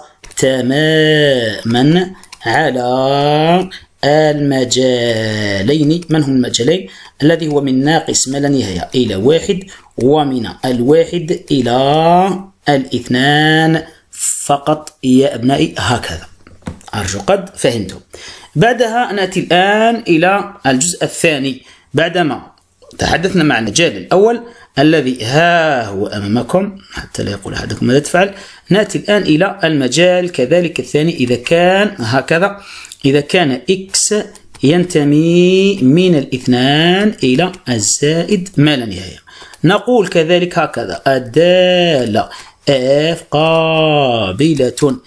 Speaker 1: تماما على المجالين. من هم المجالين؟ الذي هو من ناقص ما لا نهاية إلى واحد، ومن الواحد إلى الاثنان فقط يا أبنائي، هكذا أرجو قد فهمتم. بعدها نأتي الآن إلى الجزء الثاني. بعدما تحدثنا مع المجال الأول، الذي ها هو أمامكم حتى لا يقول أحدكم ماذا تفعل. نأتي الآن إلى المجال كذلك الثاني. إذا كان هكذا، إذا كان إكس ينتمي من الاثنان إلى الزائد ما لا نهاية، نقول كذلك هكذا: الدالة F قابلة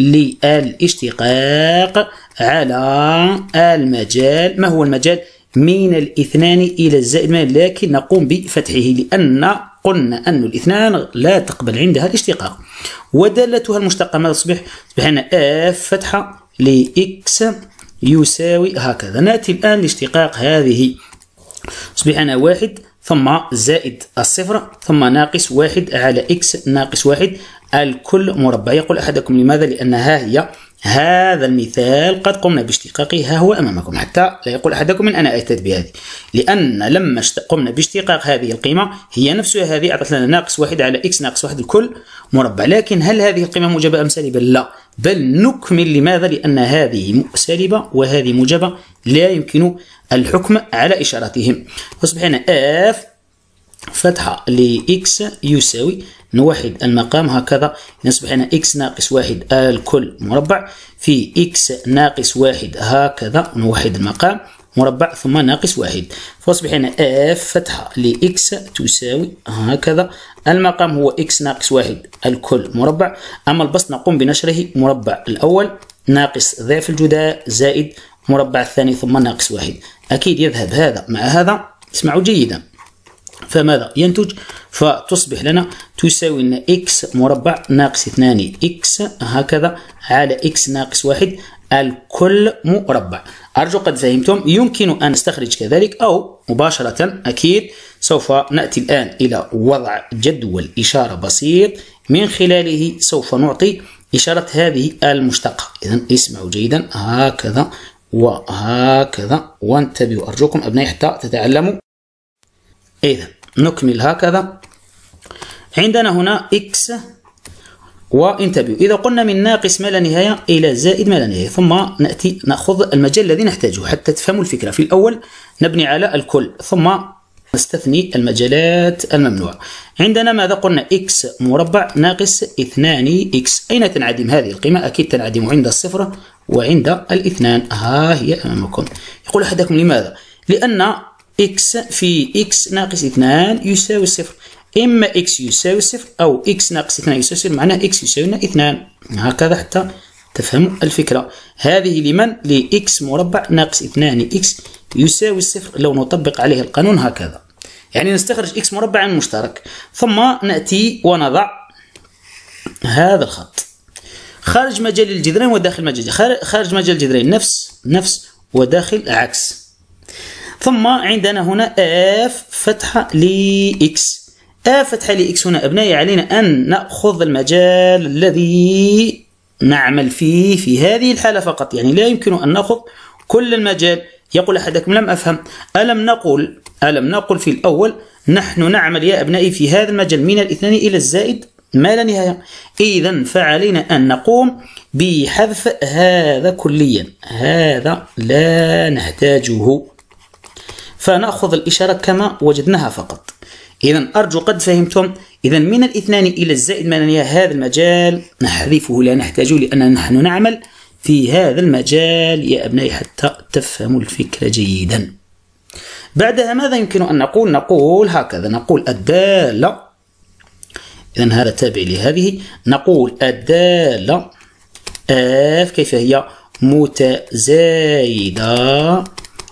Speaker 1: للاشتقاق على المجال. ما هو المجال؟ من الاثنان إلى الزائد ما، لكن نقوم بفتحه لأن قلنا أن الاثنان لا تقبل عندها الاشتقاق. ودالتها المشتقة ماذا تصبح؟ تصبح لنا F فتحة لإكس يساوي هكذا. نأتي الآن لاشتقاق هذه، تصبح لنا واحد ثم زائد الصفر ثم ناقص واحد على إكس ناقص واحد الكل مربع. يقول أحدكم لماذا؟ لأن ها هي هذا المثال قد قمنا باشتقاقه، ها هو أمامكم، حتى لا يقول أحدكم من أنا أتيت بهذه، لأن لما قمنا باشتقاق هذه القيمة هي نفسها هذه أعطت لنا ناقص واحد على إكس ناقص واحد الكل مربع. لكن هل هذه القيمة موجبة أم سالبة؟ لا، بل نكمل. لماذا؟ لأن هذه سالبة وهذه موجبة، لا يمكن الحكم على إشارتهم. فاصبح هنا F فتحة لإكس يساوي نوحد المقام هكذا، نصبح هنا إكس ناقص واحد الكل مربع في إكس ناقص واحد هكذا نوحد المقام مربع ثم ناقص واحد. فاصبح هنا F فتحة لإكس تساوي هكذا، المقام هو إكس ناقص واحد الكل مربع، أما البسط نقوم بنشره مربع الأول ناقص ضعف الجداء زائد مربع الثاني ثم ناقص واحد. أكيد يذهب هذا مع هذا، اسمعوا جيدا. فماذا ينتج؟ فتصبح لنا تساوي لنا إكس مربع ناقص اثنان إكس هكذا على إكس ناقص واحد الكل مربع. أرجو قد فهمتم. يمكن أن نستخرج كذلك أو مباشرة. أكيد سوف نأتي الآن إلى وضع جدول إشارة بسيط من خلاله سوف نعطي إشارة هذه المشتقة. إذن اسمعوا جيدا هكذا وهكذا وانتبهوا أرجوكم أبنائي حتى تتعلموا. إذا نكمل هكذا. عندنا هنا إكس وانتبهوا، إذا قلنا من ناقص ما لا نهاية إلى زائد ما لا نهاية، ثم نأتي نأخذ المجال الذي نحتاجه حتى تفهموا الفكرة. في الأول نبني على الكل ثم نستثني المجالات الممنوعة. عندنا ماذا قلنا؟ إكس مربع ناقص اثنان إكس. أين تنعدم هذه القيمة؟ أكيد تنعدم عند الصفر وعند الاثنان، ها هي أمامكم. يقول أحدكم لماذا؟ لأن إكس في إكس ناقص اثنان يساوي الصفر، إما إكس يساوي الصفر أو إكس ناقص اثنان يساوي الصفر، معناه إكس يساوي اثنان هكذا حتى تفهموا الفكرة. هذه لمن؟ لإكس مربع ناقص اثنان إكس يساوي الصفر. لو نطبق عليه القانون هكذا، يعني نستخرج إكس مربع مشترك ثم نأتي ونضع هذا الخط خارج مجال الجذرين وداخل مجال خارج مجال الجذرين نفس نفس وداخل عكس. ثم عندنا هنا F فتحة لإكس. F فتحة لإكس هنا أبنائي علينا أن نأخذ المجال الذي نعمل فيه في هذه الحالة فقط، يعني لا يمكن أن نأخذ كل المجال. يقول أحدكم لم أفهم، ألم نقل ألم نقل في الأول نحن نعمل يا أبنائي في هذا المجال من الاثنين إلى الزائد ما لا نهاية. إذن فعلينا أن نقوم بحذف هذا كليا، هذا لا نحتاجه، فنأخذ الإشارة كما وجدناها فقط. إذن أرجو قد فهمتم. إذن من الاثنان إلى الزائد ما لا نهاية هذا المجال نحذفه لا نحتاجه، لأننا نحن نعمل في هذا المجال يا أبنائي حتى تفهموا الفكرة جيدا. بعدها ماذا يمكن أن نقول؟ نقول هكذا، نقول الدالة، إذن هذا تابع لهذه، نقول الدالة F كيف هي؟ متزايدة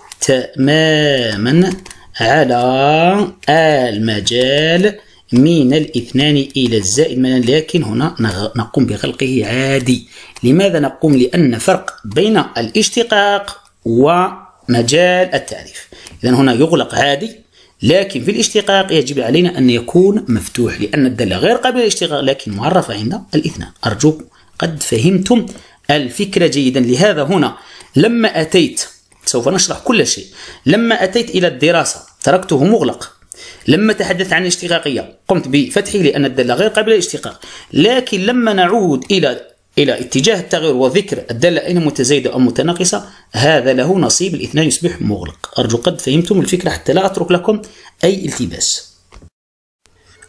Speaker 1: تماما على المجال من الاثنان إلى الزائد ما، لكن هنا نقوم بغلقه عادي. لماذا نقوم؟ لأن فرق بين الاشتقاق ومجال التعريف. إذن هنا يغلق عادي، لكن في الاشتقاق يجب علينا أن يكون مفتوح، لأن الدالة غير قابلة للاشتقاق لكن معرفة عند الاثنان. أرجوك قد فهمتم الفكرة جيدا. لهذا هنا لما أتيت سوف نشرح كل شيء. لما أتيت إلى الدراسة تركته مغلق، لما تحدثت عن الاشتقاقية قمت بفتحه لأن الدالة غير قابلة للاشتقاق، لكن لما نعود إلى إلى اتجاه التغير وذكر الدالة أين متزايدة أو متناقصة هذا له نصيب الاثنان يصبح مغلق. أرجو قد فهمتم الفكرة حتى لا أترك لكم أي التباس.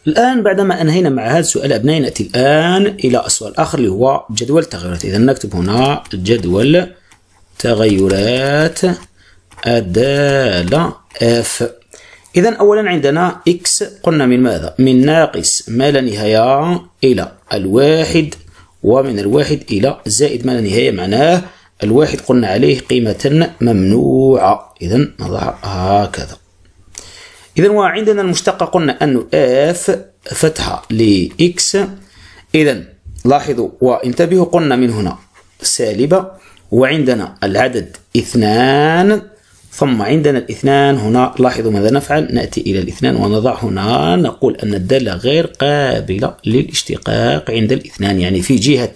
Speaker 1: الآن بعدما أنهينا مع هذا السؤال أبنائي نأتي الآن إلى السؤال الآخر اللي هو جدول التغيرات. إذا نكتب هنا جدول تغيرات الدالة F. إذا أولا عندنا X قلنا من ماذا؟ من ناقص ما لا نهاية إلى الواحد، ومن الواحد إلى زائد ما لا نهاية، معناه الواحد قلنا عليه قيمة ممنوعة. إذا نضع هكذا. إذا وعندنا المشتقة قلنا أنه F فتحة ل X. إذا لاحظوا وانتبهوا قلنا من هنا سالبة، وعندنا العدد اثنان، ثم عندنا الاثنان هنا. لاحظوا ماذا نفعل؟ نأتي إلى الاثنان ونضع هنا، نقول أن الدالة غير قابلة للاشتقاق عند الاثنان، يعني في جهة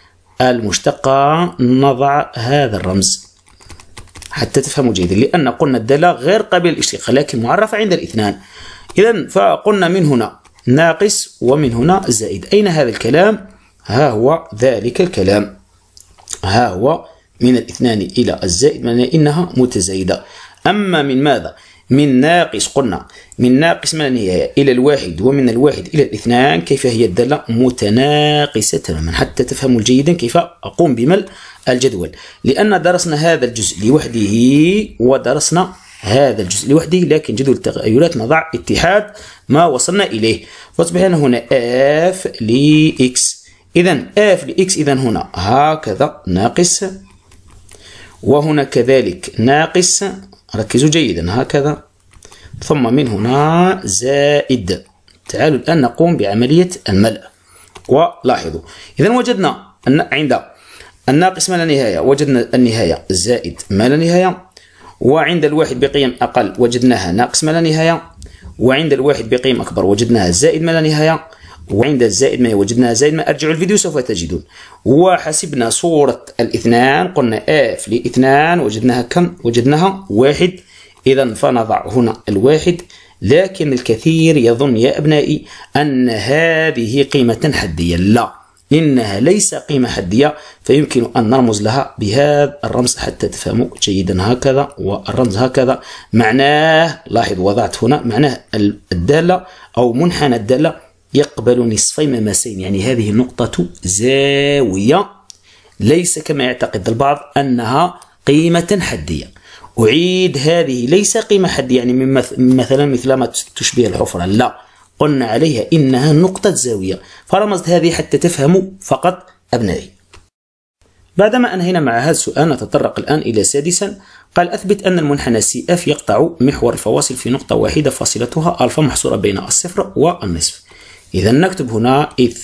Speaker 1: المشتقة نضع هذا الرمز حتى تفهموا جيدا، لأن قلنا الدالة غير قابلة للاشتقاق لكن معرفة عند الاثنان. إذا فقلنا من هنا ناقص ومن هنا زائد. أين هذا الكلام؟ ها هو ذلك الكلام، ها هو من الاثنان إلى الزائد، من إنها متزايدة. أما من ماذا؟ من ناقص قلنا من ناقص ما لا نهاية إلى الواحد، ومن الواحد إلى الاثنان، كيف هي الدالة؟ متناقصة تماما، حتى تفهموا جيدا كيف أقوم بملء الجدول، لأن درسنا هذا الجزء لوحده ودرسنا هذا الجزء لوحده، لكن جدول التغيرات نضع اتحاد ما وصلنا إليه. فأصبح لنا هنا F لإكس. إذا F لإكس إذا هنا هكذا ناقص، وهنا كذلك ناقص، ركزوا جيدا هكذا، ثم من هنا زائد. تعالوا الآن نقوم بعملية الملء ولاحظوا. إذا وجدنا أن عند الناقص ما لا نهاية وجدنا النهاية زائد ما لا نهاية، وعند الواحد بقيم أقل وجدناها ناقص ما لا نهاية، وعند الواحد بقيم أكبر وجدناها زائد ما لا نهاية، وعند الزائد ما وجدناها زائد ما. ارجعوا الفيديو سوف تجدون. وحسبنا صورة الاثنان قلنا F لاثنان وجدناها كم؟ وجدناها واحد. إذا فنضع هنا الواحد، لكن الكثير يظن يا أبنائي أن هذه قيمة حدية. لا، إنها ليس قيمة حدية، فيمكن أن نرمز لها بهذا الرمز حتى تفهموا جيدا هكذا، والرمز هكذا معناه، لاحظ وضعت هنا معناه الدالة أو منحنى الدالة يقبل نصفي مماسين، يعني هذه النقطة زاوية، ليس كما يعتقد البعض أنها قيمة حدية. أعيد، هذه ليس قيمة حدية يعني من مثلا مثل ما تشبه الحفرة، لا، قلنا عليها إنها نقطة زاوية، فرمزت هذه حتى تفهموا فقط أبنائي. بعدما أنهينا مع هذا السؤال نتطرق الآن إلى سادسا. قال أثبت أن المنحنى سي اف يقطع محور الفواصل في نقطة واحدة فاصلتها ألفا محصورة بين الصفر والنصف. إذا نكتب هنا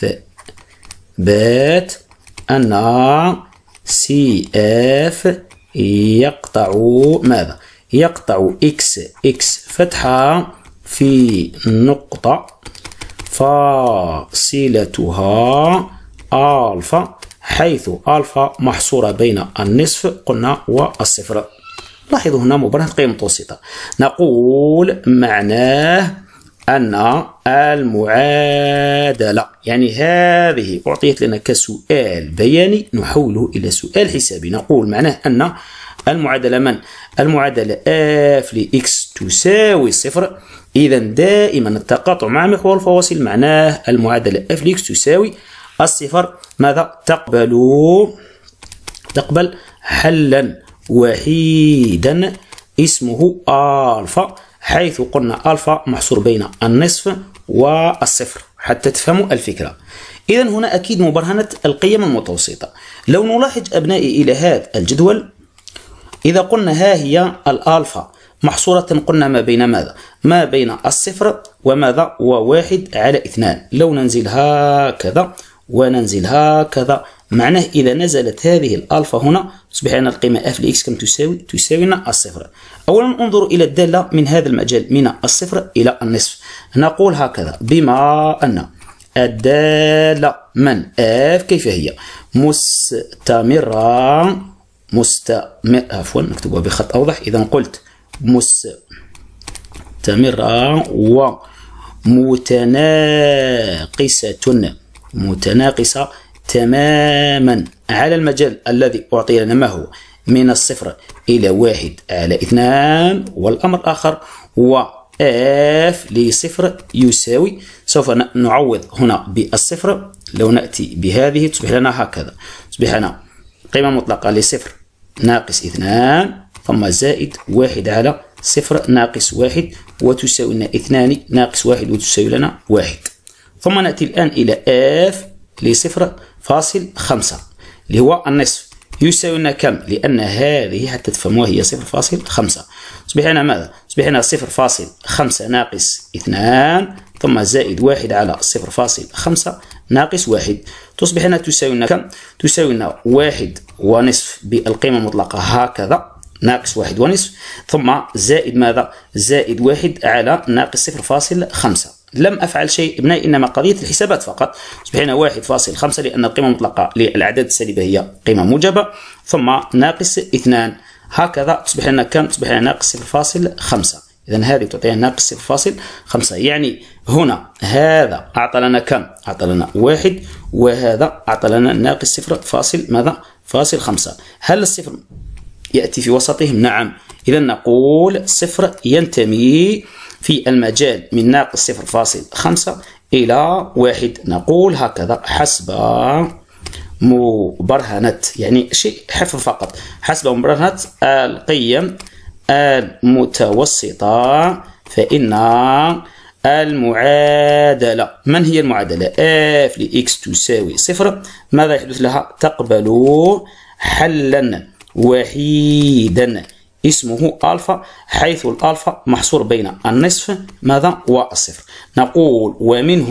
Speaker 1: إثبات أن سي اف يقطع ماذا؟ يقطع إكس إكس فتحة في نقطة فاصلتها ألفا، حيث ألفا محصورة بين النصف قلنا والصفر. لاحظوا هنا مبرهن قيم متوسطة. نقول معناه أن المعادلة، يعني هذه أعطيت لنا كسؤال بياني نحوله إلى سؤال حسابي. نقول معناه أن المعادلة من؟ المعادلة f لx تساوي صفر. إذا دائما التقاطع مع محور الفواصل معناه المعادلة f لx تساوي الصفر. ماذا تقبل؟ تقبل حلا وحيدا اسمه ألفا، حيث قلنا ألفا محصور بين النصف والصفر حتى تفهموا الفكرة. إذا هنا أكيد مبرهنة القيم المتوسطة. لو نلاحظ أبنائي إلى هذا الجدول، إذا قلنا ها هي الألفا محصورة قلنا ما بين ماذا؟ ما بين الصفر وماذا؟ وواحد على اثنان. لو ننزل هكذا وننزل هكذا، معناه إذا نزلت هذه الألفا هنا تصبح لنا القيمة f لx كم تساوي؟ تساوي لنا الصفر. أولا انظروا إلى الدالة من هذا المجال من الصفر إلى النصف. نقول هكذا: بما أن الدالة من f كيف هي؟ مستمرة مستمر عفوا نكتبها بخط أوضح. إذا قلت مستمرة ومتناقصة متناقصة تماما على المجال الذي أعطي لنا ما هو من الصفر إلى واحد على اثنان، والأمر الآخر اف لصفر يساوي، سوف نعوض هنا بالصفر. لو نأتي بهذه تصبح لنا هكذا، تصبح لنا قيمة مطلقة لصفر ناقص اثنان ثم زائد واحد على صفر ناقص واحد وتساوي لنا اثنان ناقص واحد وتساوي لنا واحد. ثم نأتي الآن إلى اف لصفر فاصل خمسة اللي هو النصف يساوي لنا كم؟ لأن هذه حتى تفهموها هي صفر فاصل خمسة. تصبح لنا ماذا؟ تصبح لنا صفر فاصل خمسة ناقص اثنان ثم زائد واحد على صفر فاصل خمسة ناقص واحد. تصبح لنا تساوي لنا كم؟ تساوي لنا واحد ونصف بالقيمة المطلقة هكذا ناقص واحد ونصف ثم زائد ماذا؟ زائد واحد على ناقص صفر فاصل خمسة. لم أفعل شيء ابنائي، إنما قضية الحسابات فقط. تصبح لنا واحد فاصل خمسة لأن القيمة المطلقة للأعداد السالبة هي قيمة موجبة ثم ناقص اثنان هكذا. تصبح لنا كم؟ تصبح لنا ناقص صفر فاصل خمسة. إذا هذه تعطينا ناقص صفر فاصل خمسة، يعني هنا هذا أعطى لنا كم؟ أعطى لنا واحد وهذا أعطى لنا ناقص صفر فاصل ماذا؟ فاصل خمسة. هل الصفر يأتي في وسطهم؟ نعم. إذا نقول صفر ينتمي في المجال من ناقص صفر فاصل خمسة إلى واحد. نقول هكذا حسب مبرهنة، يعني شيء حفظ فقط، حسب مبرهنة القيم المتوسطة فإن المعادلة، من هي المعادلة؟ f لx تساوي صفر. ماذا يحدث لها؟ تقبل حلا وحيدا اسمه ألفا، حيث الألفا محصور بين النصف ماذا؟ والصفر. نقول ومنه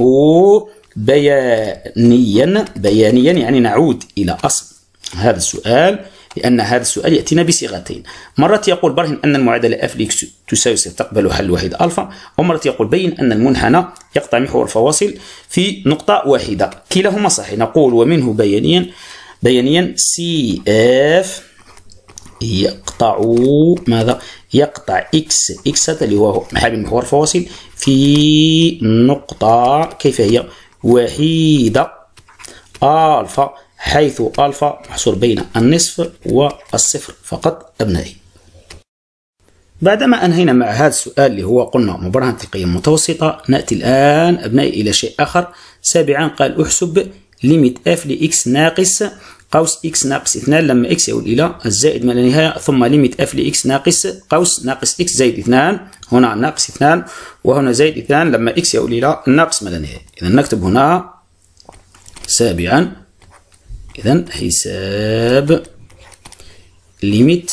Speaker 1: بيانيا، بيانيا يعني نعود إلى أصل هذا السؤال، لأن هذا السؤال يأتينا بصيغتين. مرة يقول برهن أن المعادلة f لx تساوي صفر تقبل حل واحد ألفا، ومرة يقول بين أن المنحنى يقطع محور الفواصل في نقطة واحدة. كلاهما صحيح. نقول ومنه بيانيا، بيانيا سي اف يقطع ماذا؟ يقطع اكس اكس اللي هو محل محور الفواصل في نقطة كيف هي؟ وحيدة ألفا، حيث ألفا محصور بين النصف والصفر فقط أبنائي. بعدما أنهينا مع هذا السؤال اللي هو قلنا مبرهنة القيم متوسطة، نأتي الآن أبنائي إلى شيء آخر. سابعا قال احسب ليميت اف لإكس ناقص قوس إكس ناقص اثنان لما إكس يؤول إلى الزائد ما لا نهاية، ثم ليميت اف لإكس ناقص قوس ناقص إكس زائد اثنان، هنا ناقص اثنان وهنا زائد اثنان لما إكس يؤول إلى الناقص ما لا نهاية. إذا نكتب هنا سابعا، إذا حساب ليميت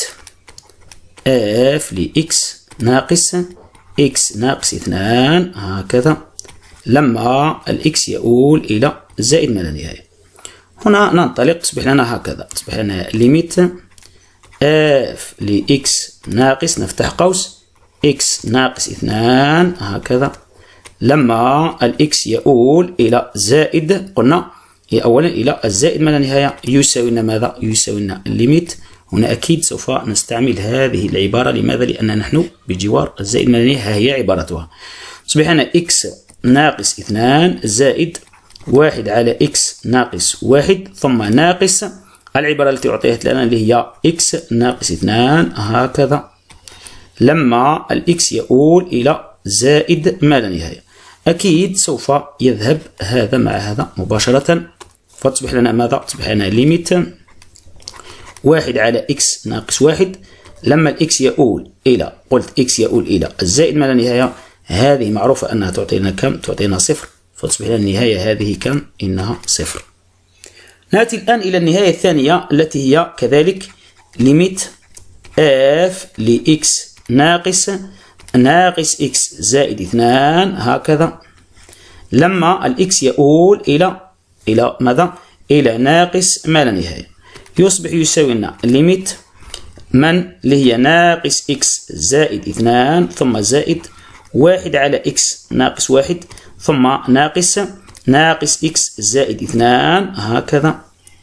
Speaker 1: اف لإكس ناقص إكس ناقص اثنان هكذا لما الإكس يؤول إلى زائد ما لا نهاية. هنا ننطلق، تصبح لنا هكذا، تصبح لنا ليميت اف لإكس ناقص نفتح قوس إكس ناقص اثنان هكذا لما الإكس يؤول إلى زائد، قلنا هي أولا إلى الزائد ما لا نهاية يساوي لنا ماذا؟ يساوي لنا الليميت. هنا أكيد سوف نستعمل هذه العبارة. لماذا؟ لأن نحن بجوار الزائد ما لا نهاية، هي عبارتها. تصبح لنا إكس ناقص اثنان زائد واحد على إكس ناقص واحد ثم ناقص العبارة التي أعطيت لنا اللي هي إكس ناقص اثنان هكذا لما الإكس يؤول إلى زائد ما لا نهاية. أكيد سوف يذهب هذا مع هذا مباشرة، فتصبح لنا ماذا؟ تصبح لنا ليميت واحد على إكس ناقص واحد لما الإكس يؤول إلى، قلت إكس يؤول إلى الزائد ما لا نهاية، هذه معروفة أنها تعطينا كم؟ تعطينا صفر، فتصبح لنا النهاية هذه كم؟ إنها صفر. نأتي الآن إلى النهاية الثانية التي هي كذلك ليميت اف لإكس ناقص ناقص إكس زائد اثنان هكذا لما الإكس يؤول إلى إلى ماذا؟ إلى ناقص ما لا نهاية، يصبح يساوي لنا ليميت من اللي هي ناقص إكس زائد اثنان ثم زائد واحد على إكس ناقص واحد ثم ناقص ناقص إكس زائد اثنان هكذا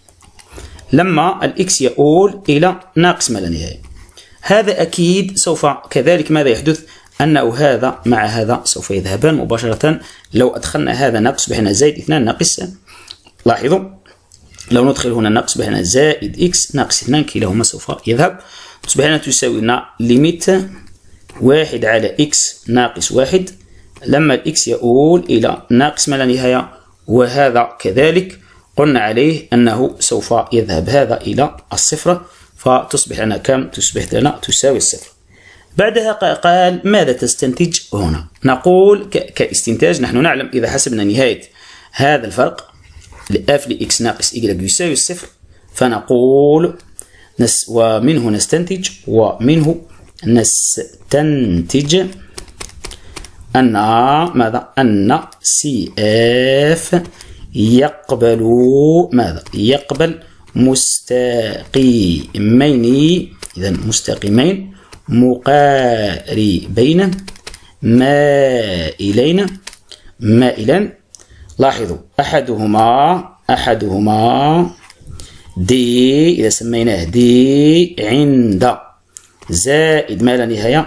Speaker 1: لما الإكس يؤول إلى ناقص ما لا نهاية. هذا أكيد سوف كذلك ماذا يحدث؟ أنه هذا مع هذا سوف يذهبان مباشرة. لو أدخلنا هذا ناقص بحنا زائد اثنان ناقص، لاحظوا لو ندخل هنا ناقص بحنا زائد إكس ناقص اثنان كلاهما سوف يذهب. تصبح لنا تساوي لنا ليميت واحد على إكس ناقص واحد، لما الإكس يؤول إلى ناقص ما لا نهاية، وهذا كذلك قلنا عليه أنه سوف يذهب هذا إلى الصفر، فتصبح لنا كم؟ تصبح لنا تساوي الصفر. بعدها قال ماذا تستنتج هنا؟ نقول كاستنتاج نحن نعلم إذا حسبنا نهاية هذا الفرق f لإكس ناقص y يساوي الصفر، فنقول نس ومنه نستنتج ومنه نستنتج أن ماذا؟ أن سي اف يقبل ماذا؟ يقبل مستقيمين، إذا مستقيمين مقاربين مائلين مائلا. لاحظوا أحدهما أحدهما دي، إذا سميناه دي عند زائد ما لا نهاية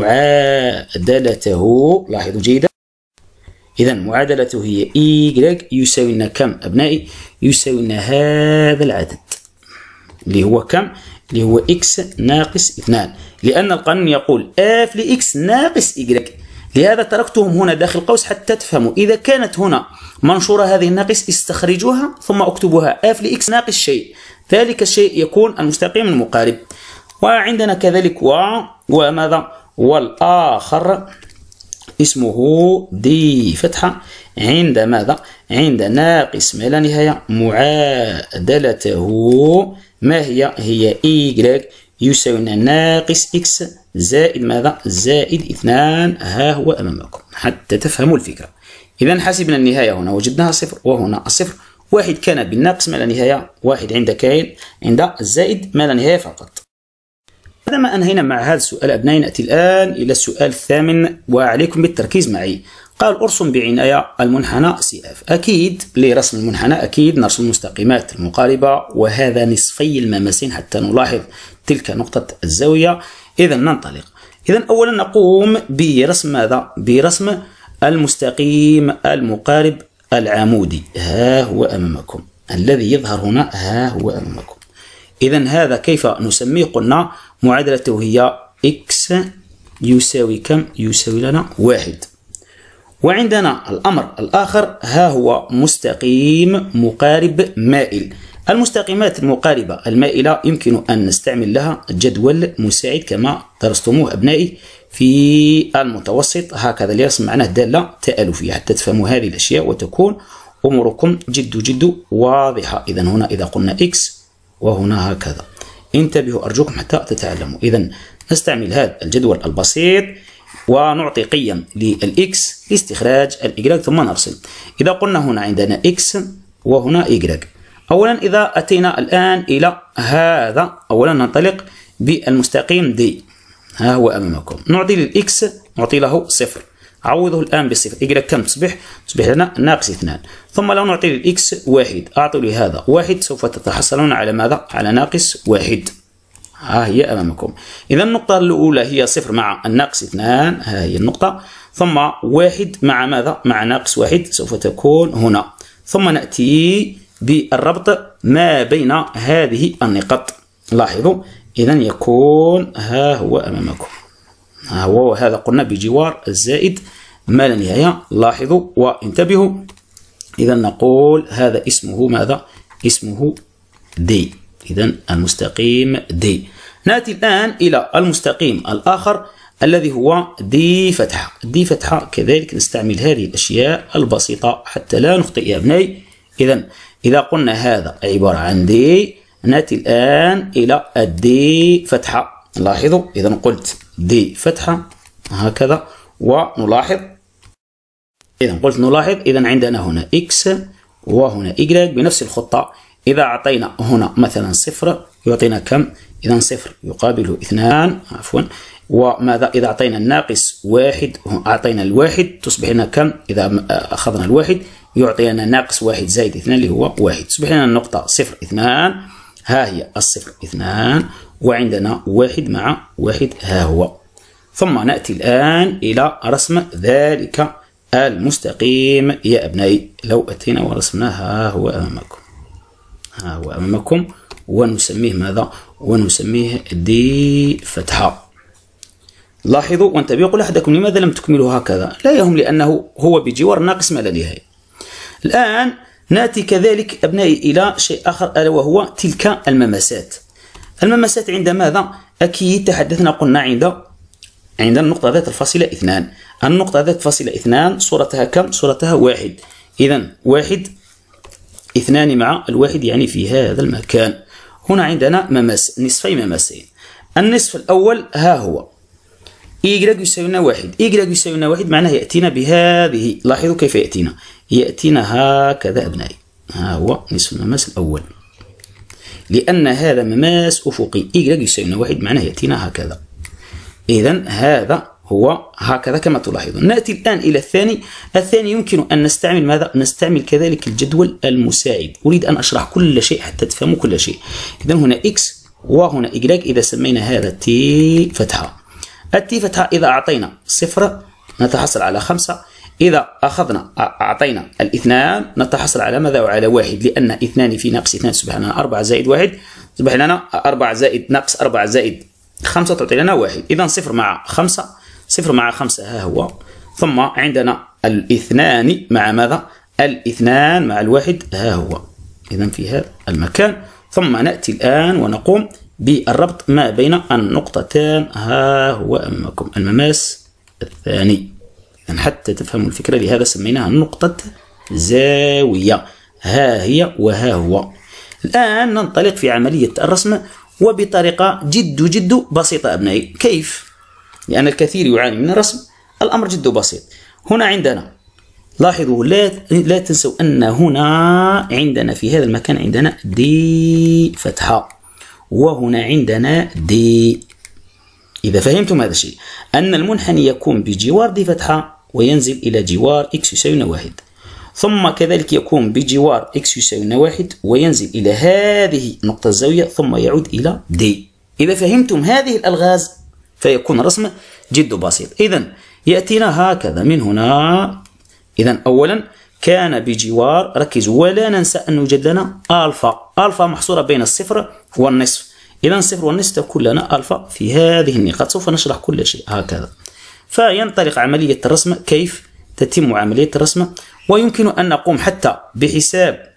Speaker 1: معادلته، لاحظوا جيدا، إذا معادلته هي y يساوي لنا كم أبنائي؟ يساوي لنا هذا العدد اللي هو كم؟ اللي هو x ناقص اثنان، لأن القانون يقول f لx ناقص y، لهذا تركتهم هنا داخل قوس حتى تفهموا. إذا كانت هنا منشورة هذه الناقص استخرجوها ثم اكتبوها f لx ناقص شيء، ذلك الشيء يكون المستقيم المقارب. وعندنا كذلك و وماذا؟ والآخر اسمه دي فتحة عند ماذا؟ عند ناقص ما لا نهاية معادلته ما هي؟ هي y يساوي ناقص x زائد ماذا؟ زائد اثنان، ها هو أمامكم حتى تفهموا الفكرة. إذا حسبنا النهاية هنا وجدناها صفر وهنا الصفر، واحد كان بالناقص ما لا نهاية، واحد عند كاين عند الزائد ما لا نهاية فقط. بعد ما أنهينا مع هذا السؤال أبنائي نأتي الآن إلى السؤال الثامن، وعليكم بالتركيز معي. قال ارسم بعناية المنحنى سي اف. أكيد لرسم المنحنى أكيد نرسم المستقيمات المقاربة، وهذا نصفي المماسين حتى نلاحظ تلك نقطة الزاوية. إذا ننطلق. إذا أولا نقوم برسم ماذا؟ برسم المستقيم المقارب العمودي، ها هو أمامكم الذي يظهر هنا، ها هو أمامكم. إذا هذا كيف نسميه؟ قلنا معادلته هي x يساوي كم؟ يساوي لنا واحد. وعندنا الأمر الآخر ها هو مستقيم مقارب مائل. المستقيمات المقاربة المائلة يمكن أن نستعمل لها جدول مساعد كما درستموه أبنائي في المتوسط، هكذا ليرسم معناه دالة تآلفية حتى تفهموا هذه الأشياء وتكون أموركم جد جد واضحة. إذا هنا إذا قلنا x وهنا هكذا، انتبهوا أرجوكم حتى تتعلموا. إذا نستعمل هذا الجدول البسيط ونعطي قيم للإكس لاستخراج الإجراج ثم نرسم. إذا قلنا هنا عندنا إكس وهنا إجراج، أولا إذا أتينا الآن إلى هذا، أولا ننطلق بالمستقيم دي، ها هو أمامكم. نعطي للإكس نعطي له صفر، عوضه الآن بالصفر، إجراج كم تصبح؟ تصبح لنا ناقص اثنان. ثم لو نعطي للإكس واحد، أعطوا لهذا واحد، سوف تتحصلون على ماذا؟ على ناقص واحد، ها هي أمامكم. إذا النقطة الأولى هي صفر مع الناقص اثنان، ها هي النقطة، ثم واحد مع ماذا؟ مع ناقص واحد سوف تكون هنا، ثم نأتي بالربط ما بين هذه النقط. لاحظوا إذا يكون ها هو أمامكم، ها هو، وهذا قلنا بجوار الزائد ما لا نهاية. لاحظوا وانتبهوا. إذا نقول هذا اسمه ماذا؟ اسمه دي، إذا المستقيم دي. نأتي الآن إلى المستقيم الآخر الذي هو دي فتحة. دي فتحة كذلك نستعمل هذه الأشياء البسيطة حتى لا نخطئ يا أبنائي. إذا إذا قلنا هذا عبارة عن دي، نأتي الآن إلى الدي فتحة. لاحظوا إذا قلت دي فتحة هكذا ونلاحظ، إذا قلت نلاحظ، إذا عندنا هنا إكس وهنا إجراج بنفس الخطة. إذا أعطينا هنا مثلا صفر يعطينا كم؟ إذا صفر يقابله اثنان، عفوا، وماذا؟ إذا أعطينا الناقص واحد أعطينا الواحد تصبح لنا كم؟ إذا أخذنا الواحد يعطينا ناقص واحد زائد اثنان اللي هو واحد، تصبح لنا النقطة صفر اثنان، ها هي الصفر اثنان، وعندنا واحد مع واحد ها هو. ثم نأتي الآن إلى رسم ذلك المستقيم يا أبنائي. لو أتينا ورسمناه ها هو أمامكم، ها هو أمامكم، ونسميه ماذا؟ ونسميه دي فتحة. لاحظوا وانتبهوا، يقول أحدكم لماذا لم تكملوا هكذا؟ لا يهم، لأنه هو بجوار ناقص ما لا نهاية. الآن نأتي كذلك أبنائي إلى شيء آخر، ألا وهو تلك المماسات. المماسات عند ماذا؟ أكيد تحدثنا قلنا عند عند النقطة ذات الفاصلة اثنان. النقطة ذات الفاصلة اثنان صورتها كم؟ صورتها واحد. إذن واحد اثنان مع الواحد يعني في هذا المكان. هنا عندنا مماس، نصفي مماسين. النصف الأول ها هو إيجراج يساوي لنا واحد. إيجراج يساوي لنا واحد معناه يأتينا بهذه، لاحظوا كيف يأتينا، يأتينا هكذا أبنائي. ها هو نصف المماس الأول، لأن هذا مماس أفقي. إيجراج يساوي لنا واحد معناه يأتينا هكذا. إذن هذا هو هكذا كما تلاحظون. نأتي الآن إلى الثاني. الثاني يمكن أن نستعمل ماذا؟ نستعمل كذلك الجدول المساعد. أريد أن أشرح كل شيء حتى تفهموا كل شيء. إذن هنا إكس وهنا إجراج. إذا سمينا هذا تي فتحة، التي فتحة إذا أعطينا صفر نتحصل على خمسة. إذا أخذنا أعطينا الاثنان نتحصل على ماذا؟ وعلى واحد، لأن اثنان في ناقص اثنان تصبح لنا أربعة زائد واحد، تصبح لنا أربعة زائد ناقص أربعة زائد خمسة تعطي لنا واحد. إذا صفر مع خمسة، صفر مع خمسة ها هو. ثم عندنا الاثنان مع ماذا؟ الاثنان مع الواحد ها هو. إذا في هذا المكان. ثم نأتي الآن ونقوم بالربط ما بين النقطتان. ها هو أمامكم المماس الثاني. إذا حتى تفهموا الفكرة، لهذا سميناها نقطة زاوية. ها هي وها هو. الآن ننطلق في عملية الرسم وبطريقة جد جد بسيطة أبنائي. كيف؟ لأن الكثير يعاني من الرسم. الأمر جد بسيط. هنا عندنا لاحظوا، لا لا تنسوا أن هنا عندنا في هذا المكان عندنا دي فتحة، وهنا عندنا دي. إذا فهمتم هذا الشيء، أن المنحني يكون بجوار دي فتحة وينزل إلى جوار إكس يساوي واحد، ثم كذلك يكون بجوار إكس يساوي واحد وينزل إلى هذه النقطة الزاوية ثم يعود إلى دي. إذا فهمتم هذه الألغاز فيكون الرسم جد بسيط. إذن يأتينا هكذا من هنا. إذن أولا كان بجوار، ركزوا ولا ننسى أن يوجد لنا ألفا. ألفا محصورة بين الصفر والنصف. إذن الصفر والنصف تكون لنا ألفا في هذه النقاط. سوف نشرح كل شيء هكذا. فينطلق عملية الرسم. كيف تتم عملية الرسم؟ ويمكن أن نقوم حتى بحساب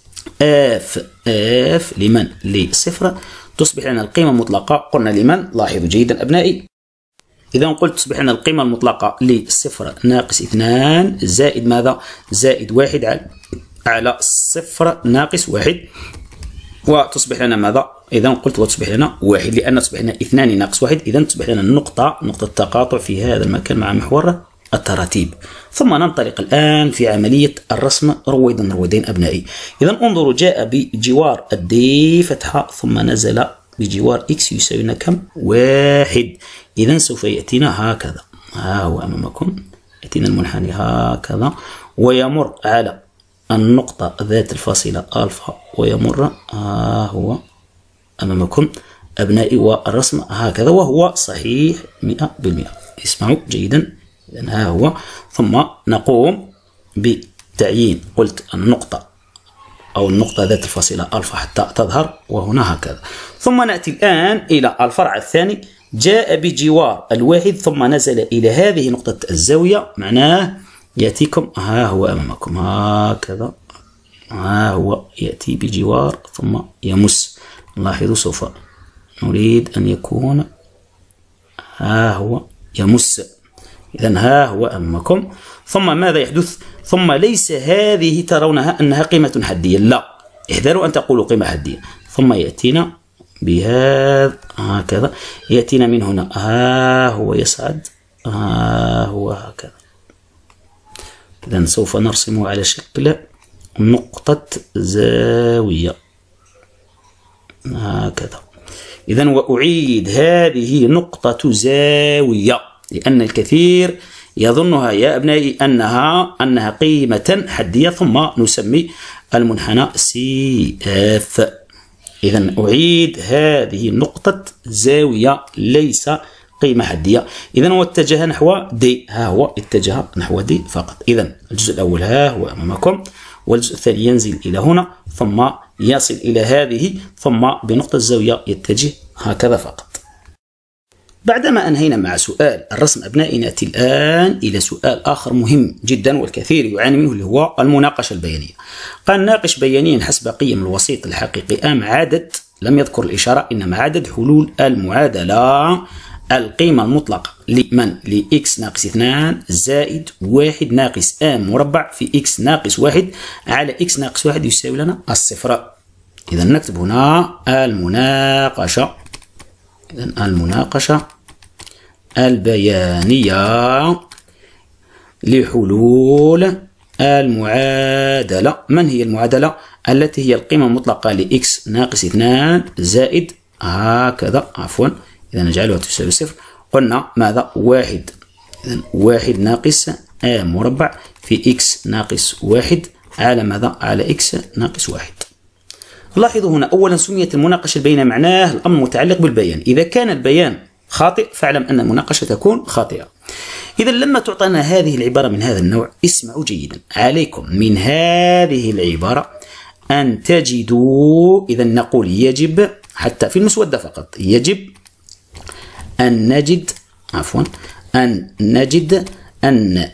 Speaker 1: اف اف لمن؟ لصفر. تصبح لنا القيمة المطلقة. قلنا لمن؟ لاحظوا جيدا أبنائي. إذا قلت تصبح لنا القيمة المطلقة لصفر ناقص اثنان زائد ماذا؟ زائد واحد على صفر ناقص واحد، وتصبح لنا ماذا؟ إذا قلت وتصبح لنا واحد، لأن تصبح لنا اثنان ناقص واحد. إذا تصبح لنا النقطة نقطة تقاطع في هذا المكان مع محور التراتيب. ثم ننطلق الآن في عملية الرسم رويدا رويدين أبنائي. إذا انظروا، جاء بجوار الدي فتحة ثم نزل بجوار إكس يساوي لنا كم؟ واحد. إذا سوف يأتينا هكذا. ها هو أمامكم، يأتينا المنحني هكذا ويمر على النقطة ذات الفاصلة ألفا ويمر ها هو أمامكم أبنائي. والرسم هكذا وهو صحيح مئة بالمئة. اسمعوا جيدا. إذن ها هو. ثم نقوم بتعيين قلت النقطة أو النقطة ذات الفاصلة ألفا حتى تظهر، وهنا هكذا. ثم نأتي الآن إلى الفرع الثاني. جاء بجوار الواحد ثم نزل إلى هذه نقطة الزاوية، معناه يأتيكم ها هو أمامكم هكذا. ها هو يأتي بجوار ثم يمس. لاحظوا سوف نريد أن يكون ها هو يمس. إذن ها هو أمامكم. ثم ماذا يحدث؟ ثم ليس هذه ترونها أنها قيمة حدية، لا، احذروا أن تقولوا قيمة حدية. ثم يأتينا بهذا هكذا، يأتينا من هنا ها هو يصعد ها هو هكذا. إذن سوف نرسمه على شكل نقطة زاوية هكذا. إذن وأعيد هذه نقطة زاوية، لأن الكثير يظنها يا أبنائي أنها أنها قيمة حدية، ثم نسمي المنحنى سي اف. إذن أعيد هذه نقطة زاوية ليس قيمة حدية. إذن هو اتجه نحو دي. ها هو اتجه نحو دي فقط. إذن الجزء الأول ها هو أمامكم، والجزء الثاني ينزل إلى هنا ثم يصل إلى هذه، ثم بنقطة الزاوية يتجه هكذا فقط. بعدما أنهينا مع سؤال الرسم أبنائي، نأتي الآن إلى سؤال آخر مهم جدا والكثير يعاني منه، اللي هو المناقشة البيانية. قال ناقش بيانيا حسب قيم الوسيط الحقيقي أم عدد، لم يذكر الإشارة، إنما عدد حلول المعادلة القيمة المطلقة لمن لإكس ناقص اثنان زائد واحد ناقص آم مربع في إكس ناقص واحد على إكس ناقص واحد يساوي لنا الصفر. إذا نكتب هنا المناقشة، إذا المناقشة البيانية لحلول المعادلة. من هي المعادلة؟ التي هي القيمة المطلقة لإكس ناقص اثنان زائد هكذا عفوا، إذا نجعلها تساوي صفر. قلنا ماذا؟ واحد، إذا واحد ناقص آ مربع في إكس ناقص واحد على ماذا؟ على إكس ناقص واحد. لاحظوا هنا أولا سميت المناقشة البيانية، معناه الأمر متعلق بالبيان. إذا كان البيان خاطئ فاعلم أن المناقشة تكون خاطئة. إذا لما تعطينا هذه العبارة من هذا النوع، اسمعوا جيدا، عليكم من هذه العبارة أن تجدوا، إذا نقول يجب حتى في المسودة فقط، يجب أن نجد عفوا أن نجد أن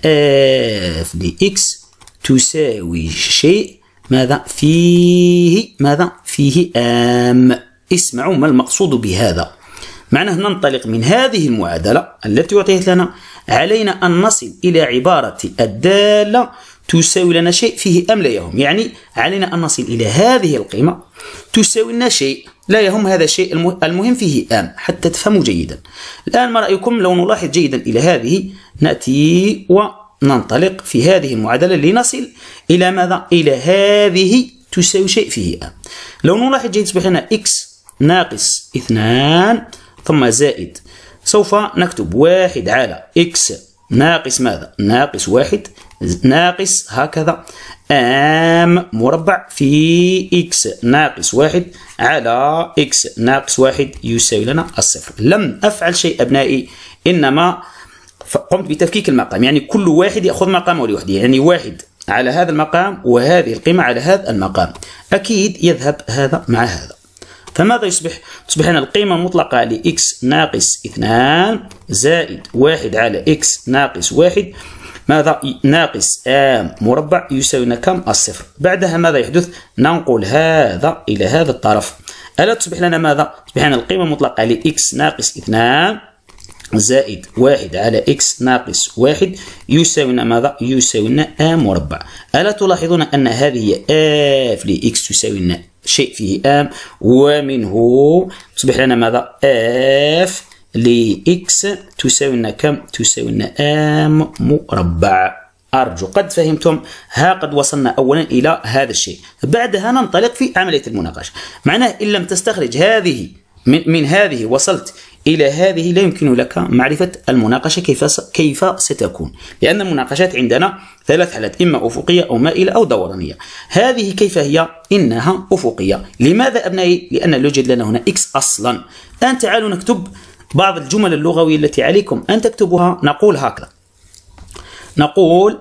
Speaker 1: اف لإكس تساوي شيء ماذا؟ فيه ماذا؟ فيه آم. اسمعوا ما المقصود بهذا. معناه ننطلق من هذه المعادلة التي أعطيت لنا، علينا أن نصل إلى عبارة الدالة تساوي لنا شيء فيه أم لا يهم. يعني علينا أن نصل إلى هذه القيمة تساوي لنا شيء لا يهم هذا الشيء، المهم فيه آم، حتى تفهموا جيدا. الآن ما رأيكم لو نلاحظ جيدا إلى هذه، نأتي وننطلق في هذه المعادلة لنصل إلى ماذا؟ إلى هذه تساوي شيء فيه آم. لو نلاحظ جيدا تصبح لنا إكس ناقص اثنان ثم زائد، سوف نكتب واحد على إكس ناقص ماذا؟ ناقص واحد ناقص هكذا آم مربع في إكس ناقص واحد على إكس ناقص واحد يساوي لنا الصفر. لم أفعل شيء أبنائي، إنما قمت بتفكيك المقام، يعني كل واحد يأخذ مقامه لوحده، يعني واحد على هذا المقام وهذه القيمة على هذا المقام، أكيد يذهب هذا مع هذا. فماذا يصبح؟ تصبح لنا القيمة المطلقة لإكس ناقص اثنان زائد واحد على إكس ناقص واحد ماذا؟ ناقص آم مربع يساوي لنا كم؟ الصفر. بعدها ماذا يحدث؟ ننقل هذا إلى هذا الطرف. ألا تصبح لنا ماذا؟ تصبح لنا القيمة المطلقة لإكس ناقص اثنان زائد واحد على إكس ناقص واحد يساوي لنا ماذا؟ يساوي لنا آم مربع. ألا تلاحظون أن هذه آف لإكس تساوي لنا شيء فيه آم، ومنه تصبح لنا ماذا؟ آف لإكس تساوي لنا كم؟ تساوي لنا آم مربع. أرجو قد فهمتم. ها قد وصلنا أولا إلى هذا الشيء. بعدها ننطلق في عملية المناقشة. معناه إن لم تستخرج هذه من, من هذه وصلت إلى هذه، لا يمكن لك معرفة المناقشة كيف كيف ستكون، لأن المناقشات عندنا ثلاث حالات، إما أفقية أو مائلة أو دورانية. هذه كيف هي؟ إنها أفقية. لماذا أبنائي؟ لأن لا يوجد لنا هنا إكس أصلا. الآن تعالوا نكتب بعض الجمل اللغوية التي عليكم أن تكتبوها. نقول هكذا، نقول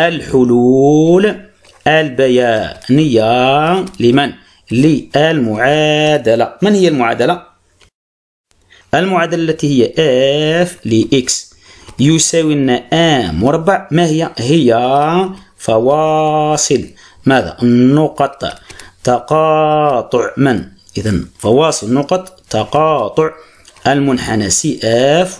Speaker 1: الحلول البيانية لمن؟ للمعادلة. من هي المعادلة؟ المعادلة التي هي اف لإكس يساوي لنا آ مربع، ما هي؟ هي فواصل ماذا؟ نقط تقاطع من؟ إذا فواصل نقط تقاطع المنحنى سي اف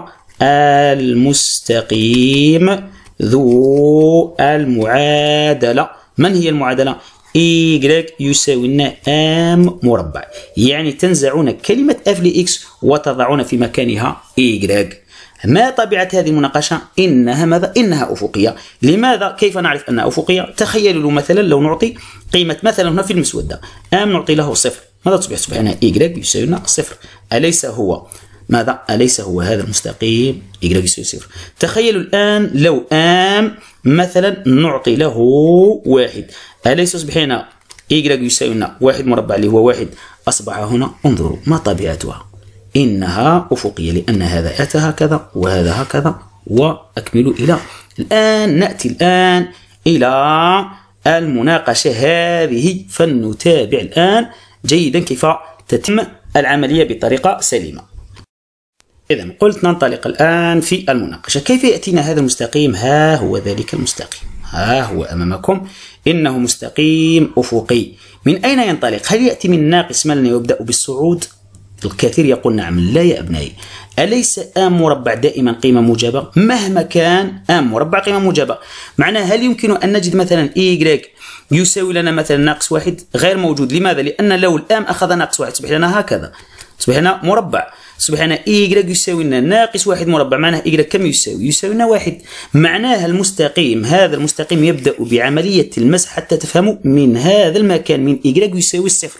Speaker 1: والمستقيم ذو المعادلة. من هي المعادلة؟ y يساوي لنا ام مربع، يعني تنزعون كلمة f لإكس وتضعون في مكانها y. ما طبيعة هذه المناقشة؟ إنها ماذا؟ إنها أفقية. لماذا؟ كيف نعرف أنها أفقية؟ تخيلوا مثلا لو نعطي قيمة مثلا هنا في المسودة ام نعطي له صفر، ماذا تصبح؟ تصبح لنا y يساوي لنا صفر. أليس هو ماذا؟ أليس هو هذا المستقيم y يساوي صفر؟ تخيلوا الآن لو ام مثلا نعطي له واحد، أليس يصبح هنا y يساوي لنا واحد مربع اللي هو واحد؟ أصبح هنا انظروا ما طبيعتها، إنها أفقية، لأن هذا أتى هكذا وهذا هكذا وأكملوا إلى الآن. نأتي الآن إلى المناقشة هذه، فلنتابع الآن جيدا كيف تتم العملية بطريقة سليمة. إذا قلت ننطلق الآن في المناقشة. كيف يأتينا هذا المستقيم؟ ها هو ذلك المستقيم، ها هو أمامكم، إنه مستقيم أفقي. من أين ينطلق؟ هل يأتي من ناقص ما يبدأ بالصعود؟ الكثير يقول نعم. لا يا أبنائي، أليس آم مربع دائما قيمة موجبة؟ مهما كان آم مربع قيمة موجبة. معناه هل يمكن أن نجد مثلا إي يساوي لنا مثلا ناقص واحد؟ غير موجود. لماذا؟ لأن لو الآم أخذ ناقص واحد تصبح لنا هكذا، تصبح لنا مربع، تصبح لنا إي يساوي لنا ناقص واحد مربع. معناه إي كم يساوي؟ يساوي لنا واحد. معناه المستقيم، هذا المستقيم يبدأ بعملية المسح حتى تفهموا من هذا المكان من إي يساوي الصفر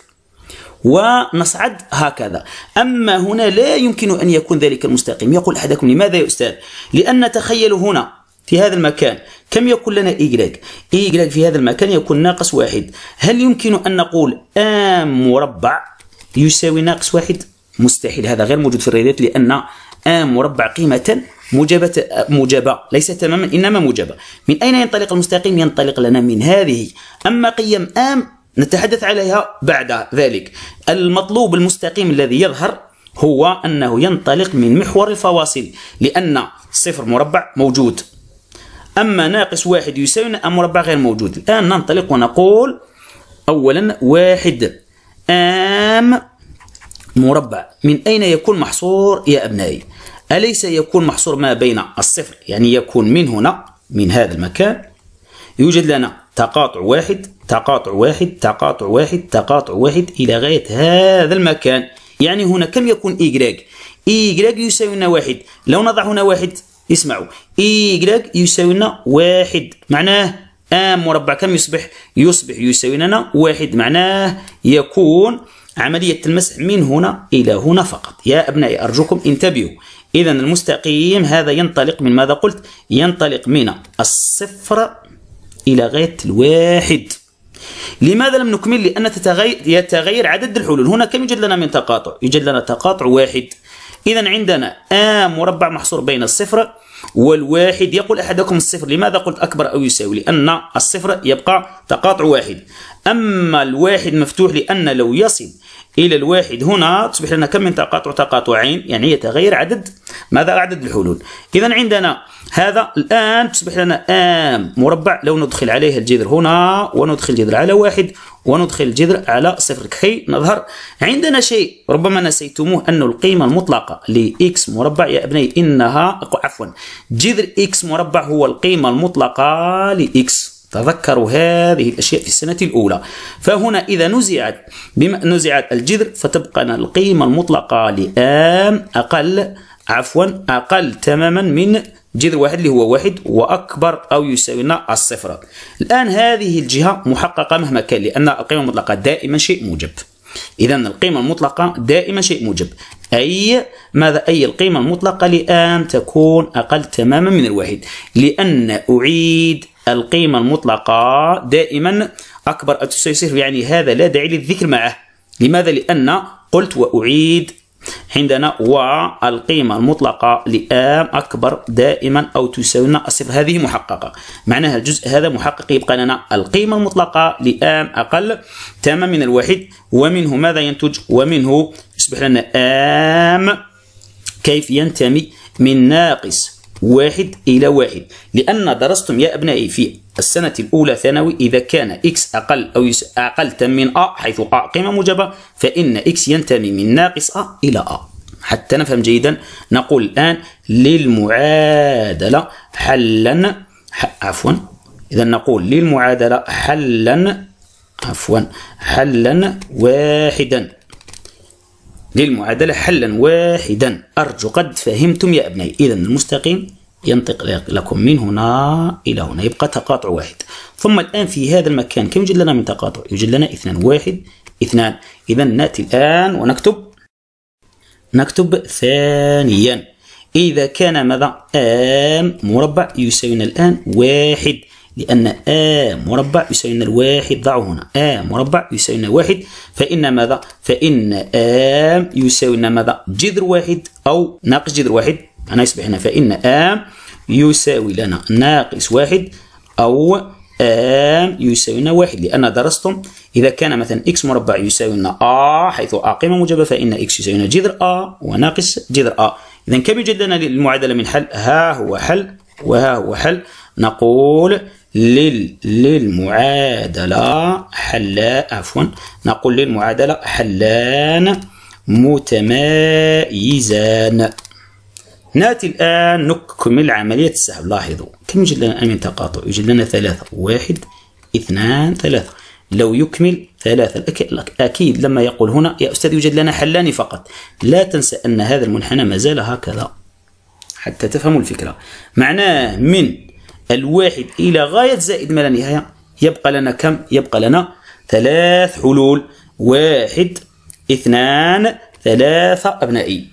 Speaker 1: ونصعد هكذا. أما هنا لا يمكن أن يكون ذلك المستقيم. يقول أحدكم لماذا يا أستاذ؟ لأن تخيلوا هنا في هذا المكان كم يكون لنا إي؟ إي في هذا المكان يكون ناقص واحد. هل يمكن أن نقول آم مربع يساوي ناقص واحد؟ مستحيل، هذا غير موجود في الرياضيات، لأن آم مربع قيمة موجبة موجبة ليس تماما إنما موجبة. من أين ينطلق المستقيم؟ ينطلق لنا من هذه. أما قيم آم نتحدث عليها بعد ذلك. المطلوب المستقيم الذي يظهر هو أنه ينطلق من محور الفواصل، لأن صفر مربع موجود، أما ناقص واحد يساوي آم مربع غير موجود. الآن ننطلق ونقول أولا واحد آم مربع من أين يكون محصور يا أبنائي؟ أليس يكون محصور ما بين الصفر، يعني يكون من هنا من هذا المكان يوجد لنا تقاطع واحد تقاطع واحد تقاطع واحد تقاطع واحد إلى غاية هذا المكان. يعني هنا كم يكون إي؟ إي يساوي لنا واحد. لو نضع هنا واحد، اسمعوا، إي يساوي لنا واحد، معناه آم مربع كم يصبح؟ يصبح يساوي لنا واحد. معناه يكون عملية المسح من هنا إلى هنا فقط. يا أبنائي أرجوكم انتبهوا. إذا المستقيم هذا ينطلق من ماذا قلت؟ ينطلق من الصفر إلى غاية الواحد. لماذا لم نكمل؟ لأن تتغير يتغير عدد الحلول. هنا كم يوجد لنا من تقاطع؟ يوجد لنا تقاطع واحد. إذا عندنا آم مربع محصور بين الصفر والواحد. يقول أحدكم الصفر لماذا قلت أكبر أو يساوي؟ لأن الصفر يبقى تقاطع واحد، أما الواحد مفتوح، لأن لو يصل إلى الواحد هنا تصبح لنا كم من تقاطع؟ تقاطعين، يعني يتغير عدد ماذا؟ عدد الحلول. إذا عندنا هذا الآن تصبح لنا آم مربع لو ندخل عليه الجذر هنا وندخل الجذر على واحد وندخل الجذر على صفر كي نظهر عندنا شيء ربما نسيتموه، أن القيمة المطلقة لإكس مربع يا أبنائي إنها عفوا جذر إكس مربع هو القيمة المطلقة لإكس. تذكروا هذه الأشياء في السنة الأولى. فهنا إذا نزعت بما نزعت الجذر فتبقى القيمة المطلقة لآم أقل عفوا أقل تماما من جذر واحد اللي هو واحد وأكبر أو يساوي لنا الصفر. الآن هذه الجهة محققة مهما كان، لأن القيمة المطلقة دائما شيء موجب. إذا القيمة المطلقة دائما شيء موجب، أي ماذا؟ أي القيمة المطلقة لآم تكون أقل تماما من الواحد، لأن أعيد القيمة المطلقة دائما أكبر أو تساوي صفر، يعني هذا لا داعي للذكر معه. لماذا؟ لأن قلت وأعيد عندنا والقيمة المطلقة لآم أكبر دائما أو تساوي لنا الصفر، هذه محققة. معناها الجزء هذا محقق، يبقى لنا القيمة المطلقة لآم أقل تماما من الواحد، ومنه ماذا ينتج؟ ومنه يصبح لنا آم كيف ينتمي من ناقص واحد إلى واحد. لأن درستم يا أبنائي في السنة الأولى ثانوي إذا كان إكس أقل أو أقل من أ حيث أ قيمة موجبة فإن إكس ينتمي من ناقص أ إلى أ. حتى نفهم جيدا نقول الآن للمعادلة حلا عفوا إذا نقول للمعادلة حلا عفوا حلا واحدا للمعادلة حلا واحدا. أرجو قد فهمتم يا أبنائي. إذا المستقيم ينطق لكم من هنا إلى هنا، يبقى تقاطع واحد. ثم الآن في هذا المكان كم يوجد لنا من تقاطع؟ يوجد لنا اثنان، واحد اثنان. إذا نأتي الآن ونكتب نكتب ثانيا إذا كان ماذا؟ آم مربع يساوي لنا الآن واحد، لأن آم مربع يساوي لنا الواحد. ضعوا هنا آم مربع يساوي لنا واحد، فإن ماذا؟ فإن آم يساوي لنا ماذا؟ جذر واحد أو ناقص جذر واحد. أنا يصبح هنا فإن آم يساوي لنا ناقص واحد أو آم يساوي لنا واحد، لأن درستم إذا كان مثلا إكس مربع يساوي لنا أ حيث أ قيمة موجبة فإن إكس يساوي لنا جذر أ وناقص جذر أ. إذا كم يوجد لنا للمعادلة من حل؟ ها هو حل وها هو حل. نقول لل للمعادلة حلا عفوا نقول للمعادلة حلان متمايزان. نأتي الآن نكمل عملية السحب. لاحظوا كم يوجد لنا من تقاطع؟ يوجد لنا ثلاثة، واحد اثنان ثلاثة. لو يكمل ثلاثة أكيد لما يقول هنا يا أستاذ يوجد لنا حلان فقط، لا تنسى أن هذا المنحنى ما زال هكذا حتى تفهموا الفكرة. معناه من الواحد إلى غاية زائد ما لا نهاية يبقى لنا كم؟ يبقى لنا ثلاث حلول، واحد اثنان ثلاثة أبنائي.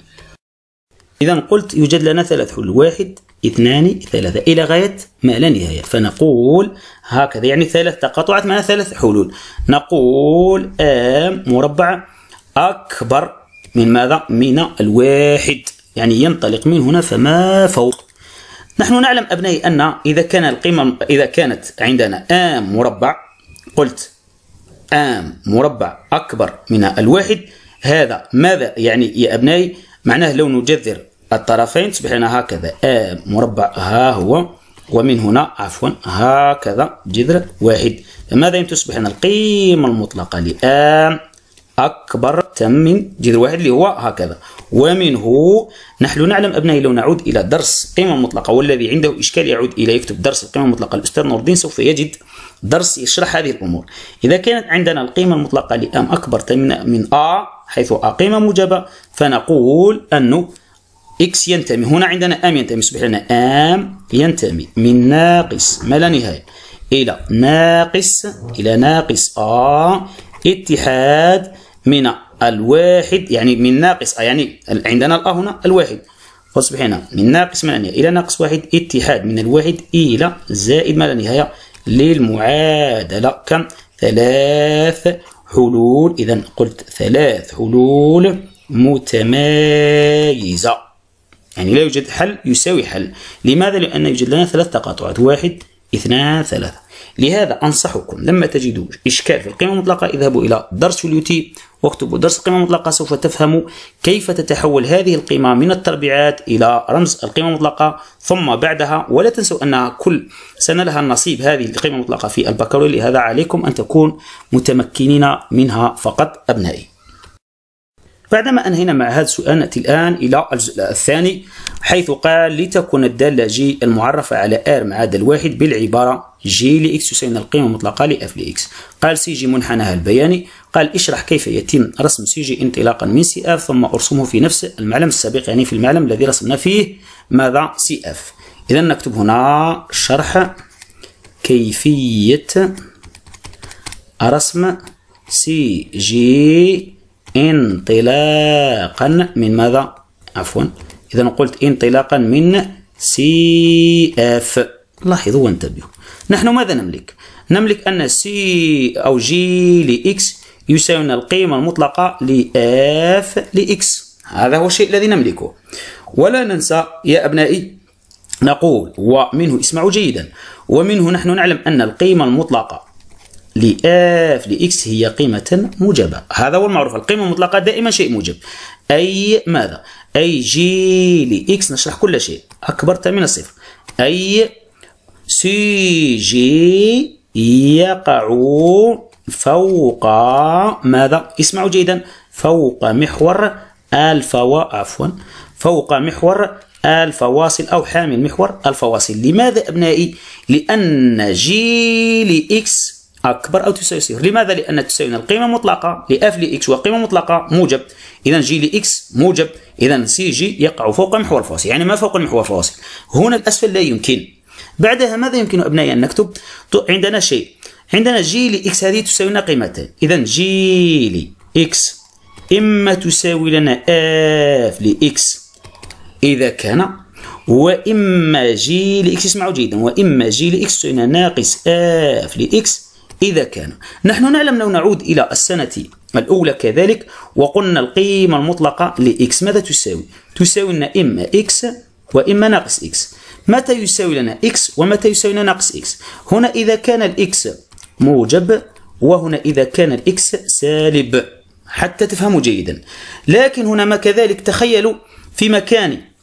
Speaker 1: إذا قلت يوجد لنا ثلاث حلول، واحد اثنان ثلاثة إلى غاية ما لا نهاية، فنقول هكذا يعني ثلاث تقاطعات معنا ثلاث حلول. نقول آم مربع أكبر من ماذا؟ من الواحد، يعني ينطلق من هنا فما فوق. نحن نعلم أبنائي أن إذا كان القيمة إذا كانت عندنا آم مربع، قلت آم مربع أكبر من الواحد، هذا ماذا يعني يا أبنائي؟ معناه لو نجذر الطرفين تصبح لنا هكذا آم مربع ها هو، ومن هنا عفوا هكذا جذر واحد، فماذا تصبح لنا القيمة المطلقة لآم أكبر من جذر واحد اللي هو هكذا. ومنه نحن نعلم أبنائي لو نعود إلى درس قيمة مطلقة، والذي عنده إشكال يعود إلى يكتب درس القيمة المطلقة الأستاذ نور الدين سوف يجد درس يشرح هذه الأمور. إذا كانت عندنا القيمة المطلقة لآم أكبر من من آ حيث آ قيمة موجبة، فنقول أنه إكس ينتمي، هنا عندنا آم ينتمي، يصبح لنا آم ينتمي من ناقص ما لا نهاية إلى ناقص إلى ناقص آ اتحاد من الواحد، يعني من ناقص آ يعني عندنا الآ هنا الواحد، فاصبح هنا من ناقص ما لا نهاية إلى ناقص واحد اتحاد من الواحد إلى زائد ما لا نهاية للمعادلة كم؟ ثلاث حلول. إذا قلت ثلاث حلول متمايزة، يعني لا يوجد حل يساوي حل. لماذا؟ لأن يوجد لنا ثلاث تقاطعات، واحد اثنان ثلاثة. لهذا أنصحكم لما تجدوا إشكال في القيمة المطلقة اذهبوا إلى درس اليوتيوب واكتبوا درس القيمة المطلقة، سوف تفهموا كيف تتحول هذه القيمة من التربيعات إلى رمز القيمة المطلقة. ثم بعدها ولا تنسوا أن كل سنة لها النصيب هذه القيمة المطلقة في البكالوريا، لهذا عليكم أن تكونوا متمكنين منها فقط أبنائي. بعدما أنهينا مع هذا السؤال نأتي الآن إلى الجزء الثاني، حيث قال لتكون الدالة جي المعرفة على ار معادل واحد بالعبارة جي لإكس يساوي القيمة المطلقة لإف لإكس. قال سي جي منحناها البياني. قال اشرح كيف يتم رسم سي جي انطلاقا من سي اف ثم ارسمه في نفس المعلم السابق، يعني في المعلم الذي رسمنا فيه ماذا؟ سي اف. إذا نكتب هنا شرح كيفية رسم سي جي انطلاقا من ماذا؟ عفوا إذا قلت انطلاقا من سي اف. لاحظوا وانتبهوا، نحن ماذا نملك؟ نملك أن سي أو جي لإكس يساوي القيمة المطلقة لإف لإكس، هذا هو الشيء الذي نملكه. ولا ننسى يا أبنائي نقول ومنه، اسمعوا جيدا، ومنه نحن نعلم أن القيمة المطلقة لإف لإكس هي قيمة موجبة، هذا هو المعروف، القيمة المطلقة دائما شيء موجب. أي ماذا؟ أي جي لإكس، نشرح كل شيء أكبر من الصفر، أي سي جي يقع فوق ماذا؟ اسمعوا جيدا، فوق محور الفوا عفوا فوق محور الفواصل أو حامل محور الفواصل. لماذا أبنائي؟ لأن جي لإكس أكبر أو تساوي صفر. لماذا؟ لأن تساوي القيمة المطلقة لإف لإكس وقيمة مطلقة موجب، إذا جي لإكس موجب، إذا سي جي يقع فوق محور الفواصل، يعني ما فوق المحور الفواصل، هنا الأسفل لا يمكن. بعدها ماذا يمكن أبنائي أن نكتب؟ عندنا شيء، عندنا جي لإكس هذه تساوي لنا قيمتين، إذا جي لإكس إما تساوي لنا اف لإكس إذا كان، وإما جي لإكس، اسمعوا جيدا، وإما جي لإكس تساوي لنا ناقص اف لإكس إذا كان. نحن نعلم لو نعود إلى السنة الأولى كذلك وقلنا القيمة المطلقة لإكس ماذا تساوي؟ تساوي لنا إما إكس وإما ناقص إكس. متى يساوي لنا إكس ومتى يساوي لنا ناقص إكس؟ هنا إذا كان الإكس موجب، وهنا إذا كان الإكس سالب، حتى تفهموا جيدا. لكن هنا ما كذلك تخيلوا في مكان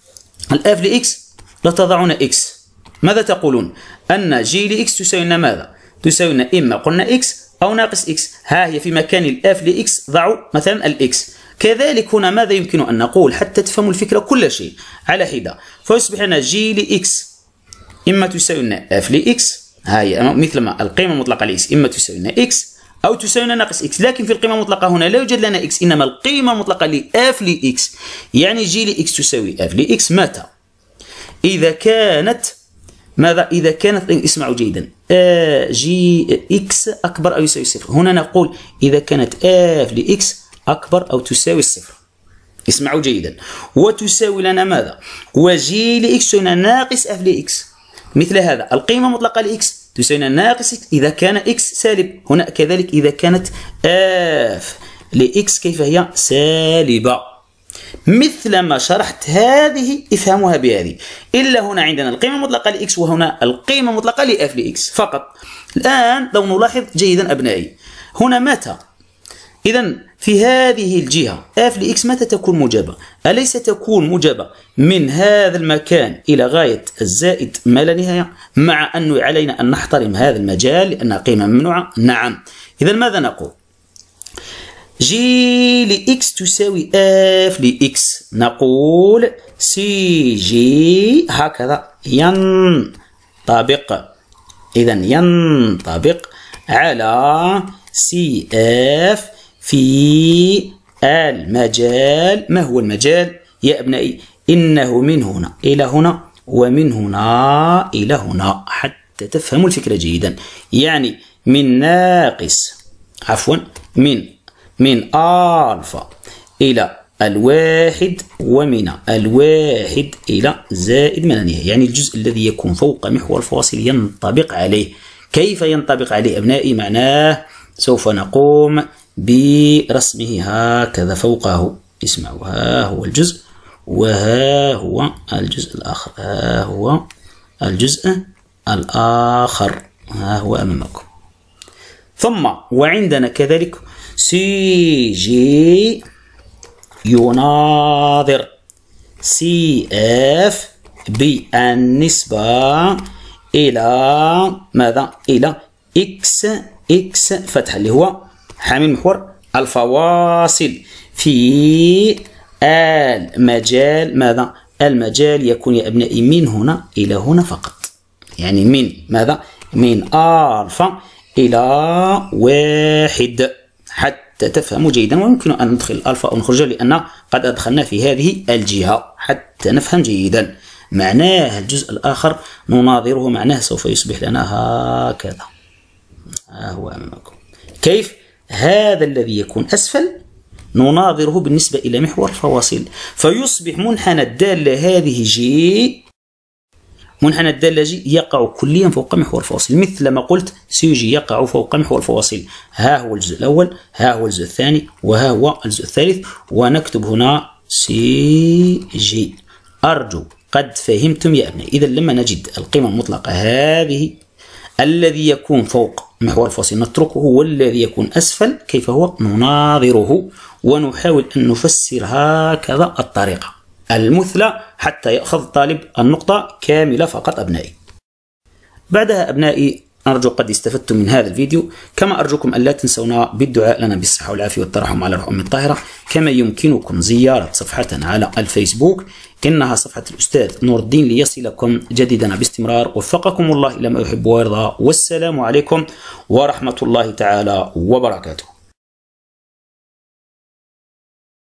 Speaker 1: الآف لإكس لتضعون إكس. ماذا تقولون؟ أن جي لإكس تساوي لنا ماذا؟ تساوي لنا إما قلنا إكس أو ناقص إكس. ها هي في مكان الآف لإكس ضعوا مثلا الإكس. كذلك هنا ماذا يمكن أن نقول حتى تفهموا الفكرة كل شيء على حدة؟ فيصبح لنا جي لإكس إما تساوي لنا آف لإكس، ها هي مثلما القيمة المطلقة لإكس إما تساوي لنا إكس أو تساوي لنا ناقص إكس. لكن في القيمة المطلقة هنا لا يوجد لنا إكس، إنما القيمة المطلقة لآف لإكس. يعني جي لإكس تساوي آف لإكس متى؟ إذا كانت ماذا؟ إذا كانت، اسمعوا جيدا، آ جي إكس أكبر أو يساوي صفر. هنا نقول إذا كانت آف لإكس أكبر أو تساوي الصفر. اسمعوا جيدا. وتساوي لنا ماذا؟ وجي لإكس تساوي لنا ناقص آف لإكس. مثل هذا القيمة المطلقة لإكس تساوي لنا ناقص إكس إذا كان إكس سالب. هنا كذلك إذا كانت آف لإكس كيف هي؟ سالبة. مثل ما شرحت هذه افهموها بهذه. إلا هنا عندنا القيمة المطلقة لإكس وهنا القيمة المطلقة لآف لإكس فقط. الآن لو نلاحظ جيدا أبنائي، هنا متى؟ إذا في هذه الجهة آف لإكس متى تكون موجبة؟ أليس تكون موجبة من هذا المكان إلى غاية الزائد ما لا نهاية؟ مع أنه علينا أن نحترم هذا المجال لأنها قيمة ممنوعة. نعم. إذا ماذا نقول؟ جي لإكس تساوي آف لإكس. نقول سي جي هكذا ينطبق، إذا ينطبق على سي اف في المجال. ما هو المجال يا أبنائي؟ إنه من هنا إلى هنا ومن هنا إلى هنا حتى تفهموا الفكرة جيدا. يعني من ناقص عفوا من من ألفا إلى الواحد ومن الواحد إلى زائد ما لا نهاية. يعني الجزء الذي يكون فوق محور الفواصل ينطبق عليه. كيف ينطبق عليه أبنائي؟ معناه سوف نقوم برسمه هكذا فوقه. اسمعوا، ها هو الجزء وها هو الجزء الآخر، ها هو الجزء الآخر، ها هو أمامكم. ثم وعندنا كذلك سي جي يناظر سي اف بالنسبة إلى ماذا؟ إلى إكس إكس فتح اللي هو حامل محور الفواصل في المجال. ماذا؟ المجال يكون يا أبنائي من هنا إلى هنا فقط. يعني من ماذا؟ من ألفا إلى واحد حتى تفهموا جيدا. ويمكن أن ندخل الألفا أو نخرجها لأن قد أدخلنا في هذه الجهة حتى نفهم جيدا. معناه الجزء الآخر نناظره، معناه سوف يصبح لنا هكذا، ها هو أمامكم. كيف؟ هذا الذي يكون أسفل نناظره بالنسبة إلى محور الفواصل، فيصبح منحنى الدالة هذه جي، منحنى الدالة جي يقع كليا فوق محور الفواصل. مثل ما قلت سي جي يقع فوق محور الفواصل. ها هو الجزء الأول، ها هو الجزء الثاني، وها هو الجزء الثالث. ونكتب هنا سي جي. أرجو قد فهمتم يا أبنائي. إذا لما نجد القيمة المطلقة هذه، الذي يكون فوق محور الفاصل نتركه، والذي يكون أسفل كيف هو نناظره، ونحاول أن نفسر هكذا الطريقة المثلى حتى يأخذ الطالب النقطة كاملة فقط أبنائي. بعدها أبنائي أرجو قد استفدتم من هذا الفيديو، كما أرجوكم أن لا تنسونا بالدعاء لنا بالصحة والعافية والترحم على روح أم الطاهرة. كما يمكنكم زيارة صفحتنا على الفيسبوك، إنها صفحة الأستاذ نور الدين، ليصلكم جديدنا باستمرار. وفقكم الله إلى ما يحب ويرضى، والسلام عليكم ورحمة الله تعالى وبركاته.